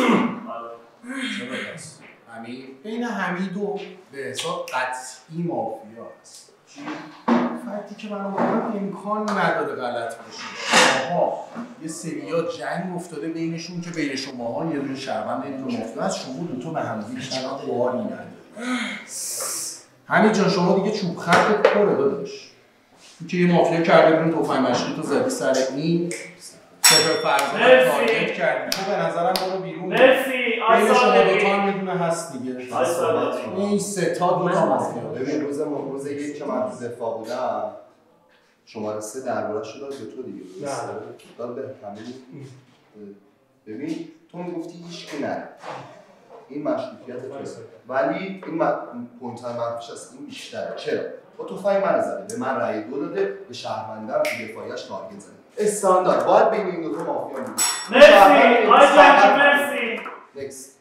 چرا پس حمید بین حمید و بهزاد قطعی مافیا هست فکتی که من آوردم امکان نداره غلط باشه شماها یه سریا جنگ افتاده بینشون که بین شماها یه دونه شهروند یه دونه مافیا هست شما دوتا به همدیگه چرا باری نداره حمید جان شما دیگه چوب خطت پره داداش که یه مافیا کرده بیرون تفنگ مشکی تو زدی سر این سپر فرزاد تارگت کردی تو به نظرم برو بیرون مرسی بین شما دوتا هم یه دونه هست دیگه این سه تا دوتا مافیا ببین روز روز یک که من تو دفاع بودم شماره سه درباره‌اش داد به تو دیگه داد به حمید ببین تو میگفتی هیچ کی نره این مشروطیت توست ولی این پوینت منفیش از این بیشتره. چرا؟ با تفنگ من زده به من رأی دو داده به شهروندم تو دفاعیش تارگت زده استاندارد باید بین این دو تا مافیا بود. مرسی آقای جنگی مرسی. نکست.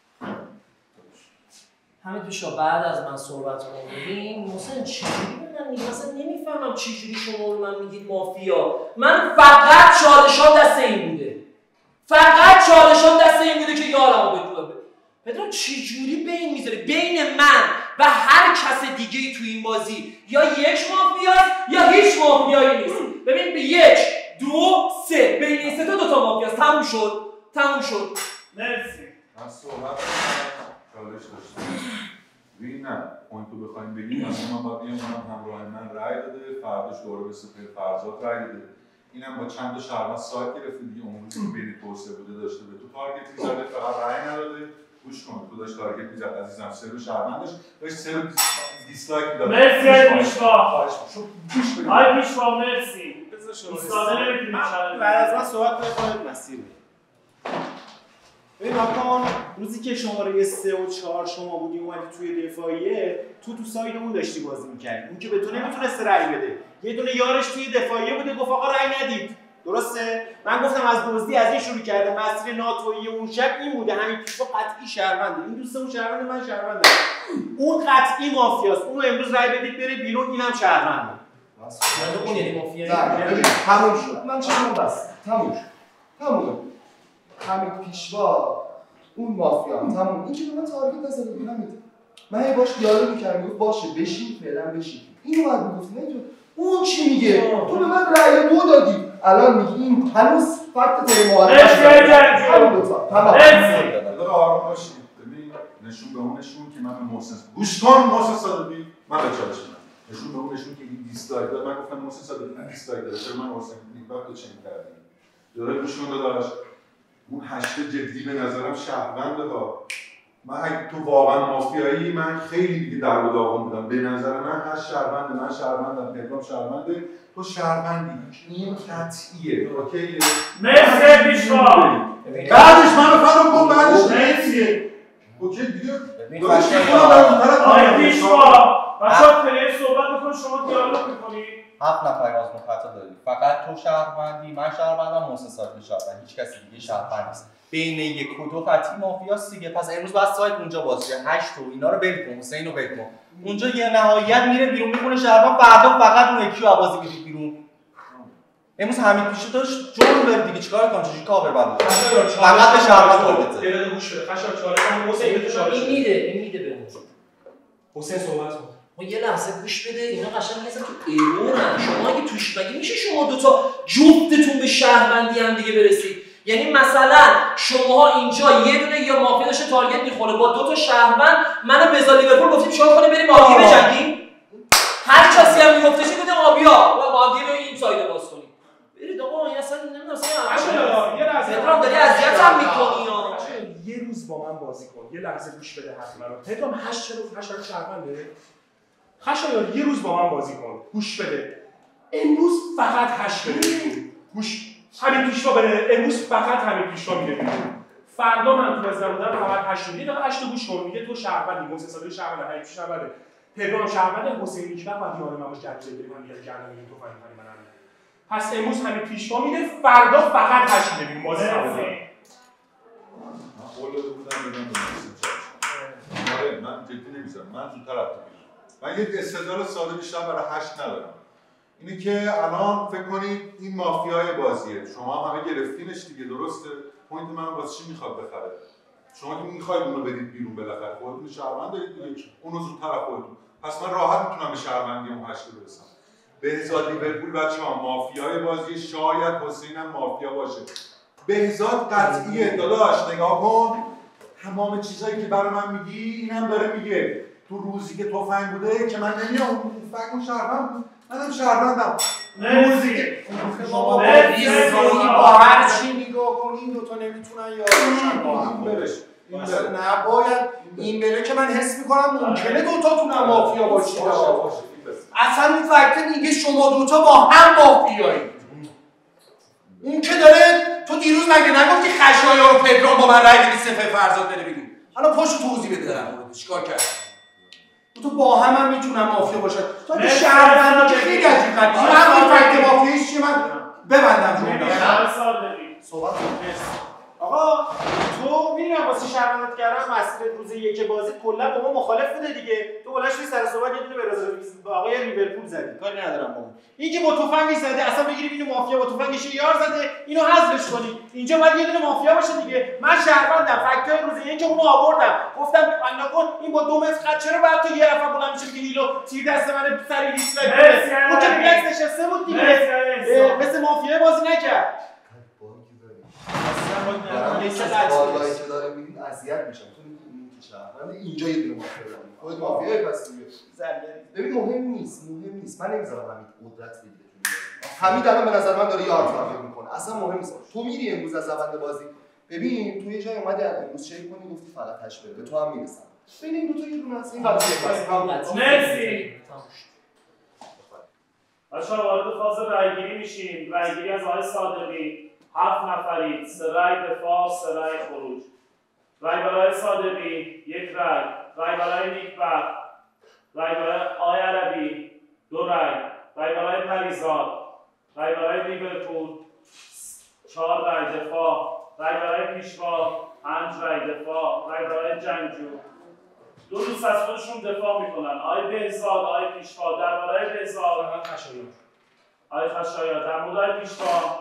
همین پیشا بعد از من صحبت کنم. ببین محسن چجوری من میگم مثلا نمیفهمم چجوری شما به من میگید مافیا. من فقط چالشام دست این بوده. فقط چالشام دست این بوده که یارمو بکوبه. پدرام چجوری بین میذاری؟ بین من و هر کس دیگه تو این بازی یا یک مافیاست یا هیچ مافیایی نیست. ببین به یک دو سه بین این سه تا دو تا مافیاست. تموم شد. تموم شد. مرسی. من صحبت کنم چالش داشتم. ببین نه پوینتو بخوایم بگیم مثلا من باید بگم من همراه من رأی داده فرداش دوباره به سپهر فرزاد رأی داده اینم با چند تا شهروند سایت گرفته دیگه اون روزی که بین توسعه بوده داشته به تو تارگت می‌زده فقط رأی نداده. گوش کن تو داشت تارگت می‌زد عزیزم سه رو شهروند داشت داشت سه رو دیسلایک می‌داد. مرسی آقای پیشوا. گوش بدید. آقای پیشوا مرسی. ایستاده نمی‌تونی چالش. بعد از من صحبت کنید مسیر بدید. ببین واقعا روزی که شماره سه و چهار شما بودی اومدی توی دفاعیه تو تو ساید اون داشتی بازی می‌کردی. اون که به تو نمیتونست رأی بده. یه دونه یارش توی دفاعیه بوده گفت آقا رأی ندید. درسته؟ من گفتم از دزدی از این شروع کرده مسیر ناتویی اون شب این بوده همین پیشوا قطعی شهرونده. این دوست اون شهرونده من شهروندم. اون قطعی مافیاست. اونو امروز رأی بدید بره بیرون اینم شهرونده. من اون یعنی مافیا. نه تموم شد. من چشمم بس. تموم شد. تموم. همین پیشوا اون مافیا هم تموم. این که به من تارگت نزده بود نمیده. من هی باش دیالوگ می‌کردم میگفت باشه بشین فعلا بشین. اینو بعد میگفت نه تو اون چی میگه؟ تو به من رأی دو دادی. الان میگی این هنوز فقط تیم معرفه مرسی همین دو تا. تمام. مرسی. داره آروم باشید. ببین نشون به اون نشون که من به محسن گوش کن محسن صادقی من به چالش میدم. نشون به اون نشون که این دیسلایک داد. من گفتم محسن صادقی این دیسلایک داد. چرا من محسن نیکبخت رو چنین کردم؟ داره گوش کن داداش. اون هشت جدی به نظرم شهرونده ها. من اگه تو واقعا مافیایی من خیلی دیگه در و داغون بودم. به نظر من هشت شهرونده من شهروندم پدرام شهرونده تو شهروندی این قطعیه. اوکیه؟ مرسی پیشوا. بعدش منو فالو کن بعدش مرسی. اوکی دیگه. داداش آقای پیشوا بچه‌ها پلیر صحبت می‌کنه شما دیالوگ می‌کنی. هفت نفر از مخاطب داریم فقط تو شهروندی من شهروندم محسن صادقی شهروند هیچ کسی دیگه شهروند نیست بین یک و دو قطعی مافیاست دیگه پس امروز باید سایت اونجا باز شه هشت و اینا رو ول کن حسین رو ول کن اونجا یه نهایت میره بیرون میکنه شهروند فردا فقط اون یکی رو بازی میدید بیرون امروز همین پیشو داشت جون بره دیگه چیکار کنم چجوری کاور بعد فقط به شهروند تارگت زد یه دقیقه گوش بده خشم چاله کنم حسین بده چالش این میده این میده به اون حسین صحبت کن ما یه لحظه گوش بده اینا قشنگ نیستن تو ایرونن شما اگه توش مگه میشه شما دوتا جفتتون به شهروندی هم دیگه برسید یعنی مثلا شماها اینجا یه دونه یا مافیا داشته تارگت میخوره با دو تا شهروند منو بزا لیورپول گفتیم شما کنه بریم مافیا بجنگیم هر کسی هم میگفته چه بده آبیا و با دیگه این سایده باز کنیم برید آقا این اصلا نمیدونم اصلا یه لحظه پدرام داری اذیت هم میکنی یه روز با من بازی کن یه لحظه گوش بده حرف منو پدرام هشت چرا هشت برای شهرونده خشایار یه روز با من بازی کن گوش بده امروز فقط هشت بده گوش همین پیشوا بره امروز فقط همین پیشوا میره بیرون فردا من تو بازی نبودم فقط هشت میده دقیقه هشت گوش کن میگه تو شهروندی محسن صادقی شهرونده همین پیش شهرونده پدرام شهرونده حسین نیکبخت بعد یار من باش جنگ بگیریم من میگم گردن میگیم تو فهمی من همین پس امروز همین پیشوا میره فردا فقط هشت میده بیرون بازی نبوده من قول داده بودم بدم به محسن آره من جدی نمیذارم من زودتر رفتم من یک استدلال ساده بیشتر برای هشت ندارم اینه که الان فکر کنید این مافیای بازیه شما همه گرفتینش دیگه درسته پوینت منو واسه چی میخواد بخره شما که میخواید اونو بدید بیرون بالاخره خودتون شهروند دارید دیگه اونو زودتر از خودتون پس من راحت میتونم به شهروندی اون هشت برسم بهزاد لیورپول بچه‌ها مافیای بازی شاید حسین هم مافیا باشه بهزاد قطعیه داداش نگاه کن تمام چیزایی که برای من میگی اینم داره میگه تو روزی که تفنگ بوده که من نمیام اون فکر اون شهروند بود منم شهروندم روزی که شما با هر چی نگاه کنی این دوتا نمیتونن یار باشن با هم برش مثلا نباید این بره که من حس میکنم ممکنه دوتاتون هم مافیا باشید اصلا اون فکر میگه شما دوتا با هم مافیایید این که داره تو دیروز مگه نگفتی خشایار و پدرام با من رای بدی سپه فرزاد بره بیرون؟ حالا پاشو توضیح بده در مورد چیکار کردی؟ تو با هم هم میتونم مافیا باشه. تو که شهروندی که خیلی عجیب غریبی. همین فکت مافیاییش چیه من ببندم جمله. صحبت آقا تو میدونم واسه شهروندت کردم مسیر روز یک بازی کلا با ما مخالف بوده دیگه. تو بلند شدی سر صحبت یه دونه به آقای لیورپول زدی. کاری ندارم با اون. این که با تفنگی زده اصلا بگیریم اینو مافیا با تفنگش یار زده اینو حذفش کنی. اینجا باید یه دونه مافیا باشه دیگه. من شهروندم. فکتای روز یک اونو آوردم. گفتم انا کن این با دو متر خط چرا بعد تو یه نفر بلند میشه میگه هیلو تیر دست من سری دیسلایک بده. اون که ریلکس نشسته بود دیگه. مثل مافیا بازی نکرد. والایی که داره میگید اذیت میشم. تو میگی این که شهروند اینجا یه دونه مافیا داره. خود مافیا پس دیگه. ببین مهم نیست، مهم نیست. من نمیذارم همین قدرت بگیره. حمید الان به نظر من داره یار تارگت میکنه. اصلا مهم نیست. تو میری امروز از روند بازی. ببین تو یه جای اومدی امروز چک کنی گفتی فقط تشبیه به تو هم میرسم. ببین این دو تا یه دونه هست. این قضیه مرسی. بچه‌ها وارد فاز رایگیری میشیم. رایگیری از آقای صادقی. هفت نفرید، سه رای دفاع، سه رای خروج. رای برای صادقی، یک رای. رای برای نیکبخت، رای برای آقای عربی، دو رای. رای برای پریزاد، رای برای لیورپول، چهار رای دفاع. رای برای پیشوا، پنج رای دفاع. رای برای جنگجو، دو دوست از خودشون دفاع میکنن. آقای بهزاد، آقای پیشوا. درباره بهزاد، آقای خشایار. در مورد آقای پیشوا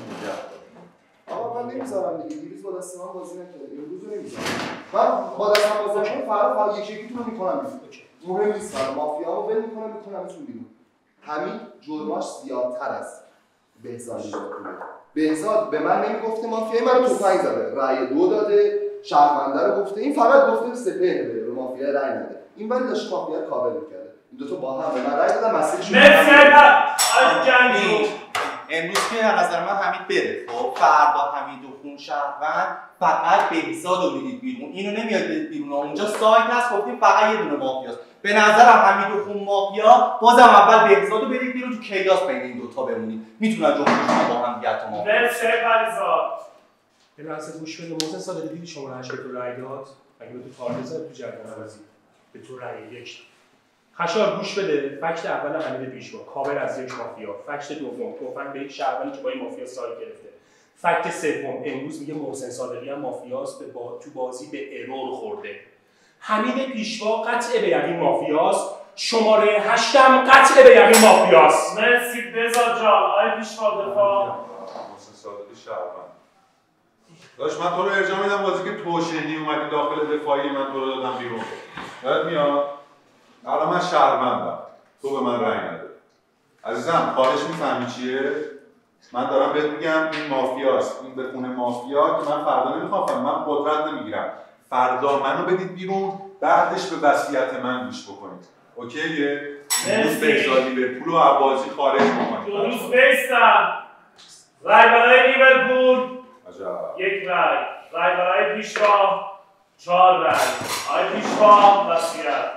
آقا من نمیذارم دیگه. دیروز با دست من بازی نکردی. امروز نمیذارم. من با دست من بازی نکنم فردا فقط یک یکیتون رو میکنم بیرون. مهم نیست برام. مافیامو ول میکنم میکنمتون بیرون. همین جرماش زیادتر از بهزاد بود. بهزاد به من نمیگفته مافیا، منو تفنگ زده. رأی دو داده، شهرونده رو گفته. این فقط گفته سپهر بره به مافیا رأی نده. این ولی داشت مافیا کاور می‌کرده. این دو تا با هم به من رأی دادن. مسیرش مرسی از جنگجو. امروز که از نظر من حمید بره. خب فردا حمید و خون شهروند فقط بهزاد رو میدید بیرون. اینو نمیاد بدید بیرون. اونجا سایت هست گفتیم فقط یه دونه مافیاست. به نظرم حمید و خون مافیا بازم اول بهزاد رو بدید بیرون تو کیاس بین این دو تا بمونید. میتونن جفتشون با هم دیگه تا مافیا. مرسی پریزاد. یه لحظه گوش بده. محسن صادقی دیدی شما هشت به تو رأی داد؟ اگه به تو تارگت زد تو جریان بازی به تو رأی یک. خشار گوش بده. فکت اول حمید پیشوا کاور از یک مافیا. فکت دوم تفنگ به یک شهروندی که با این مافیا سایت گرفته. فکت سوم امروز میگه محسن صادقی هم مافیاست به با... تو بازی به ارور خورده. حمید پیشوا قطع به یقین مافیاست. شماره هشت هم قطع به یقین مافیاست. مرسی بهزاد جان. آقای پیشوا دفاع. محسن صادقی شهروند. داشت من تو رو ارجاع میدم بازی که تو شنی اومدی داخل دفاعی من تو رو دادم بیرون. یاد میاد؟ الان من شهروندم. تو به من رأی نده. عزیزم خواهش میفهمی چیه؟ من دارم بهت میگم این مافیاست. این به خونه مافیا که من فردا نمیخوام فهم. من قدرت نمیگیرم. فردا منو بدید بیرون بعدش به وصیت من گوش بکنید. اوکیه؟ امروز بهزاد لیورپول رو از بازی خارج بکنید. دو روز بیستم. رای برای لیورپول یک رای. رای برای پیشوا چهار رای. آقای پیشوا وصیت.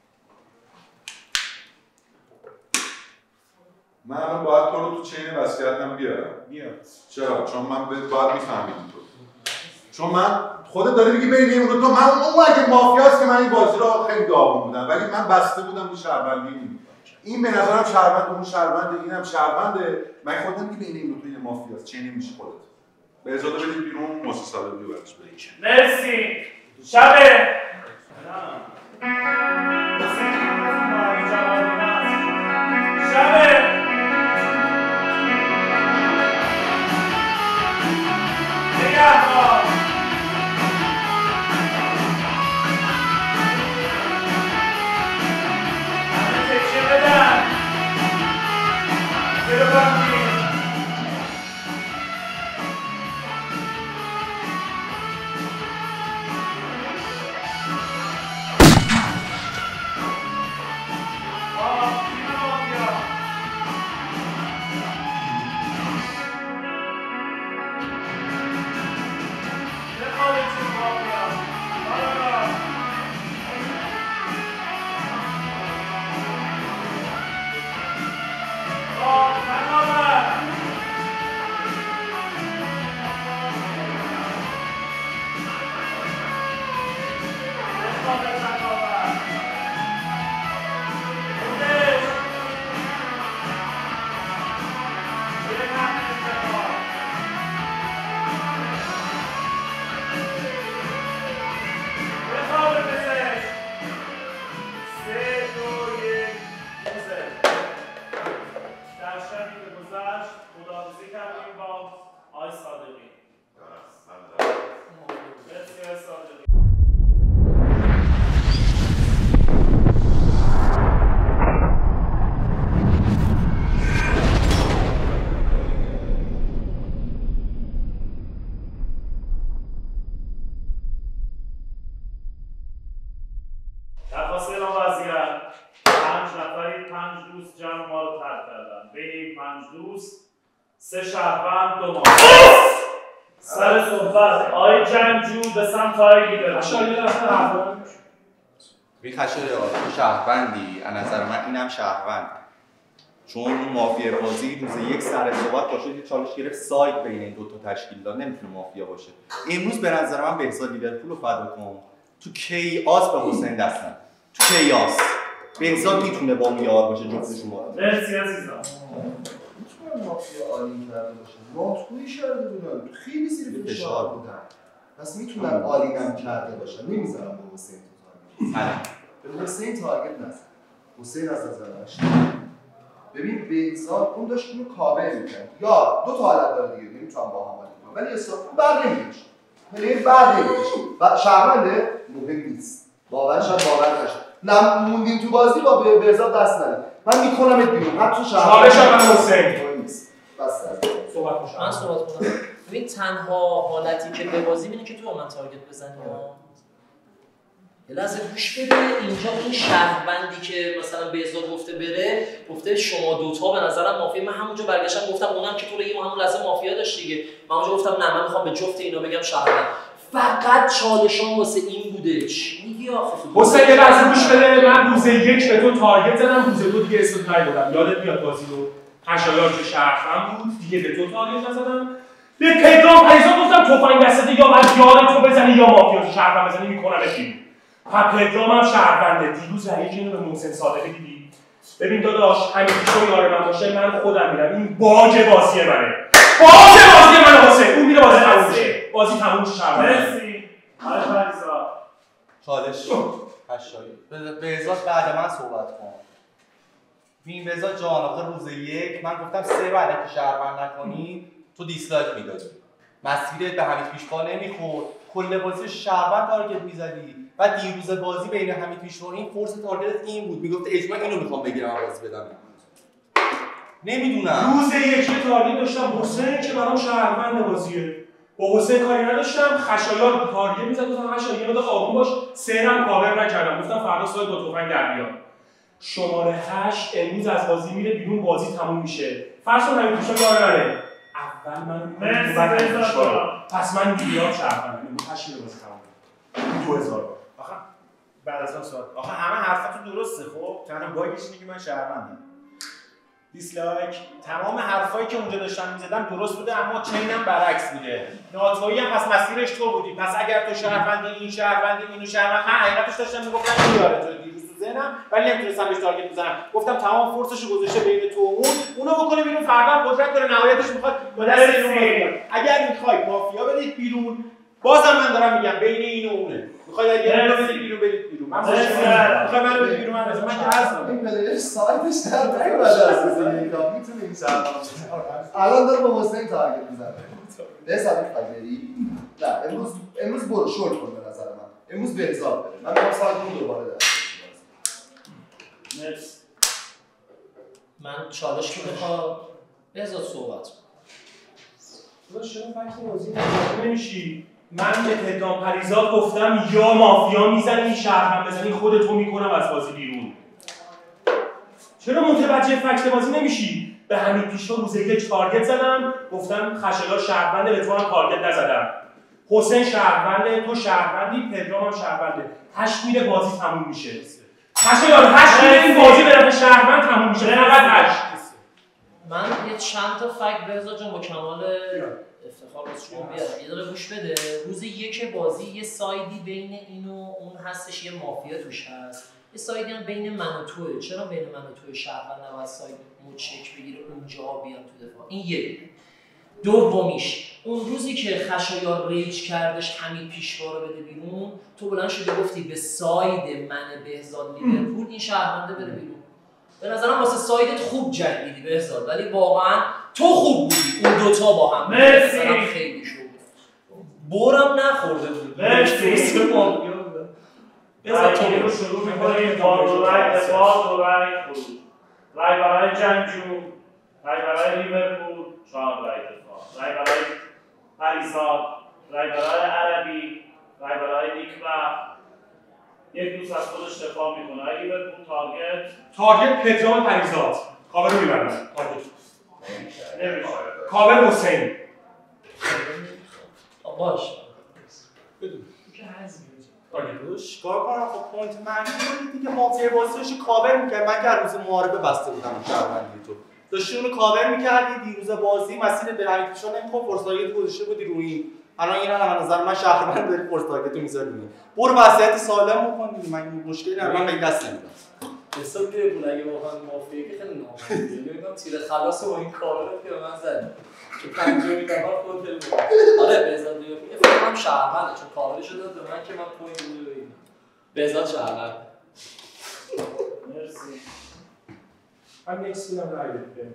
من الان باید تو رو تو چین وصیتم بیارم. بیار. چرا؟ چون من باید میفهمیدم تو. چون من خودت داری میگی بین این دو تا من اون اگه مافیاست که من این بازی رو خیلی داغون بودم ولی من بسته بودم رو شهروندی. این به نظرم شهروند اون شهرونده اینم شهرونده. من خودم میگم بین این دو تا یه مافیاست. چین میشه خودت. به اجازه بدید بیرون محسن صادقی رو برش برید. مرسی. شبه. شبه. نگهدار. همه تکشه بدن. زیر بندی. کردیم با آی صادقی. مرسی آی صادقی. درخواست اعلام وضعیت. پنج نفری پنج دوست جمع ما رو ترک کردن. بین این پنج دوست سه شهروند دو مافیا. سر صحبت آقای جنگجو به سمت آقای لیبرال. اشاره اصلا حرفا بی خشایار تو شهروندی از نظر من اینم شهروند، چون اون مافیا بازی روز یک سر صحبت باشه یه چالش گرفت سایت بین این دو تا تشکیل داد، نمیتونه مافیا باشه. امروز به نظر من بهزاد لیورپول رو فدا کن، تو کیاس به حسین دستن، تو کیاس بهزاد میتونه با میار باشه جفتشون با. مرسی عزیزم. میتونم مافیا عالی کرده باشه، ناتویی کرده بودن، خیلی زیر فشار بودن، پس میتونن عالی نم کرده باشن. نمیذارم به حسین تارگت. به حسین تارگت نزن. حسین از نظرش ببین بهزاد اون داشت اونو کاور میکرد، یا دو تا حالت داره دیگه، نمیتونم با هم حالت کنم، ولی اصلا بر نمیگشت، پلیر بر نمیگشت و شهرونده مهم نیست، باور شد باور نشد، نموندین تو بازی با بهزاد دست ندید، من میکنمت بیرون حتی شهرونده. چالش من حسین نیست. بس صحبت کنم. من صحبت کنم. ببین تنها حالتی که به بازی اینه که تو با من تارگت بزنی ها. یه لحظه گوش بده، اینجا این شهروندی که مثلا بهزاد گفته بره، گفته شما دوتا به نظرم مافیا، من همونجا برگشتم گفتم اونم که تو رو همون لحظه مافیا داشت دیگه. من اونجا گفتم نه من میخوام به جفت اینا بگم شهروند. فقط چالشام واسه این بوده. چی میگی آخه؟ حسین یه لحظه گوش بده، من روز یک به تو تارگت زدم، روز دو دیگه اسم نیاوردم. یادت میاد بازی رو خشایار که شهروند بود، دیگه به تو تارگت نزدم. به پدرام پریزاد گفتم تفنگ دسته یا بعد یار تو بزنی یا مافیا تو شهروند بزنی میکنم بیرون. پدرام هم شهرونده. دیروز رأی اینو به محسن صادقی دیدی؟ ببین داداش همین تو یار من باشه من خودم میرم، این باج بازی منه. باج بازی منه حسین. اون میره بازی تموم میشه. بازی تموم میشه شهروند. مرسی. آقای پریزاد. چالش خشایار. بهزاد بعد من صحبت کن. ببین بهزاد جان آخه روز یک من گفتم سه بعد که شهروند نکنی تو دیسلایک میدادی. مسیرت به حمید پیشوا نمیخورد. کل بازی شهروند تارگت میزدی. و دیروز بازی بین حمید پیشوا این فورس تارگت این بود. میگفت اجماع اینو میخوام بگیرم بازی بدم. نمیدونم. روز یک تارگت داشتم حسین که برام شهروند بازیه. با حسین کاری نداشتم، خشایار تارگت میزد گفتم خشایار یه مقدار آروم باش، سرم کاور نکردم. گفتم فردا سایت با تفنگ در بیار. شماره هشت امروز از بازی میره بیرون، بازی تموم میشه. فرض کن همین پیشا یار منه. اول منو میگم پس من دیگه شهروندم. هشت میره بازی تموم. دو هزار. آخه بعد از اون سوال آخه همه حرفاتون درسته. خب تنها باگش اینه که من شهروندم. دیسلایک. تمام حرفایی که اونجا داشتم میزدم درست بوده، اما چینم برعکس بوده. ناتویی هم پس مسیرش تو بودی. پس اگر تو شهروندی این شهروندی اینو شهروند، من حقیقتش داشتم میگفتم یاره تو دیروز تو ذهنم، ولی نمیتونستم بهش تارگت بزنم. گفتم تمام فورسشو گذاشته بین تو و اون، اونو بکنه بیرون، فردا قدرت داره نهایتش میخواد با دست اینو بیرون. اگر میخواید مافیا بدید بیرون، بازم من دارم میگم بین این و اونه. میخواید اگه اینو بدید بیرون بدید بیرون. من میخوام منو بدید بیرون، من من که هستم. این پلیر سایتش در نیومده از روز یک میتونه این شهروند باشه. الان داره با حسین تارگت میزنه. بهزاد میخوای نه امروز امروز برو شورت کن به نظر من. امروز بهزاد بره. من میخوام سایتمون دوباره در مرسی. من چالش رو بخوام بهزاد صحبت کن. داداش چرا فکر بازی نمیشی؟ من به پدرام پریزاد گفتم یا مافیا میزنی شهروند بزنی خودتو میکنم از بازی بیرون. چرا متوجه فکت بازی نمیشی؟ به همین پیشوا روز یک تارگت زدم، گفتم خشایار شهرونده، به تو هم تارگت نزدم. حسین شهرونده، تو شهروندی، پدرام هم شهرونده. هشت میره بازی تموم میشه. خشایار هشت میره این بازی به نفع شهروند تموم میشه. فقط هشت. من یه چند تا فکت بهزاد جان با کمال افتخار واسه شما بیارم. یه دقیقه گوش بده. روز یک بازی یه سایدی بین این و اون هستش، یه مافیا توش هست. یه سایدی هم بین من و توئه. چرا بین من و توئه شهروند نباید ساید مچک بگیره اونجا بیان تو دفاع؟ این یه دومیش اون روزی که خشایار ریج کردش حمید پیشوا رو بده بیرون، تو بلند شدی گفتی به ساید من بهزاد لیورپول این شهرونده بره بیرون. به نظرم واسه سایدت خوب جنگیدی بهزاد، ولی واقعا تو خوب بودی اون دوتا با هم مرسی. خیلی شد برم نخورده بود مرسی. دوست مافیا بودم بذار تو رای رو شروع میکنیم با دو رای دفاع دو رای خروج. رای برای جنگجو، رای برای لیورپول، چهار رای دفاع. رای برای پریسا، رای برای عربی، رای برای نیکبخت. یک دوست از خودش دفاع میکنه. رای لیورپول تارگت تارگت پدرام پریزاد کاور رو میبرن تارگت نمیشه. کاور حسین باش بدون روش کار کنم خب پوینت منفی دیگه مافیا بازی داشتی کاور میکرد من که روز معارفه بسته بودم شهروندی تو داشتی اونو کاور میکردی دیروز بازی مسیر به همین پیشا نمیخواد فرصت تارگت گذاشته بودی روی این الان اینا هم نظر من شهروند داری فرصت تارگت رو میذاری روی برو وصیت سالم بکن دیگه من مشکلی ندارم من به دست نمیدم حساب که بود اگه واقعا مافیا که خیلی نامردیه ببینم تیر خلاص با این کاورت که به من زد که پنجمی نفر خود دل بود آره بهزاد دیگه فکر کنم شهرونده چون کاورش داد به من که من پوینت بوده بگیرم بهزاد شهرونده مرسی. من نکس میدم رای بده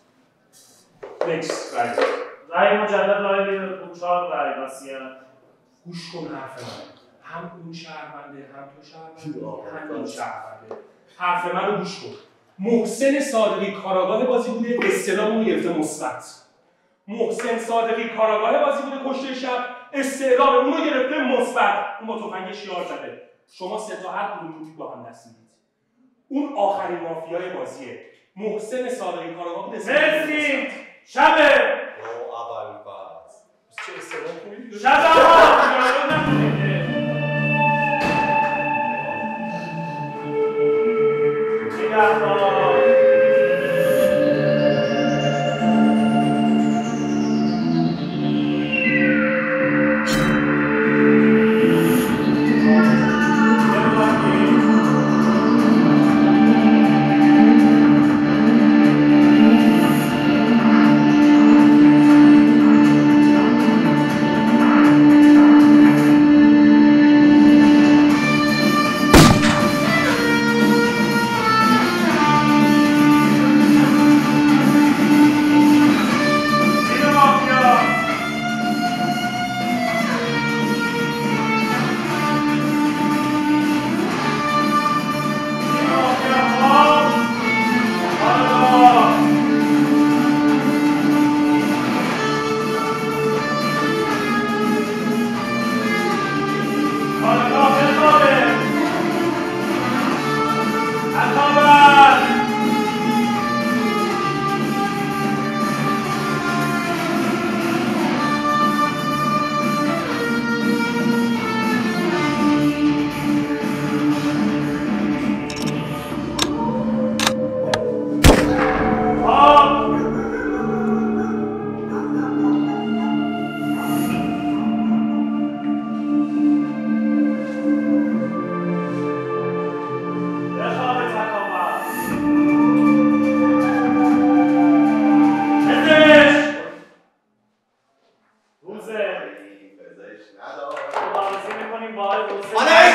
نکس رای رای مجدد رای لیورپول چهار رای وصیت. گوش کن حرف من هم اون شهرونده هم تو شهرونده هم این شهرونده حرف من رو گوش کن محسن صادقی کاراگاه بازی بوده استعلام اون گرفته مثبت محسن صادقی کاراگاه بازی بوده کشته شب استعلام اون رو گرفته مثبت اون با تفنگ شیار زده شما سه تا هر کدوم بودید با هم دست میدید اون آخرین مافیای بازیه محسن صادقی کاراگاه بوده مرسی. شبه او اول باز چه استعلام خوبی شب آقا نکنید نگهدار. آره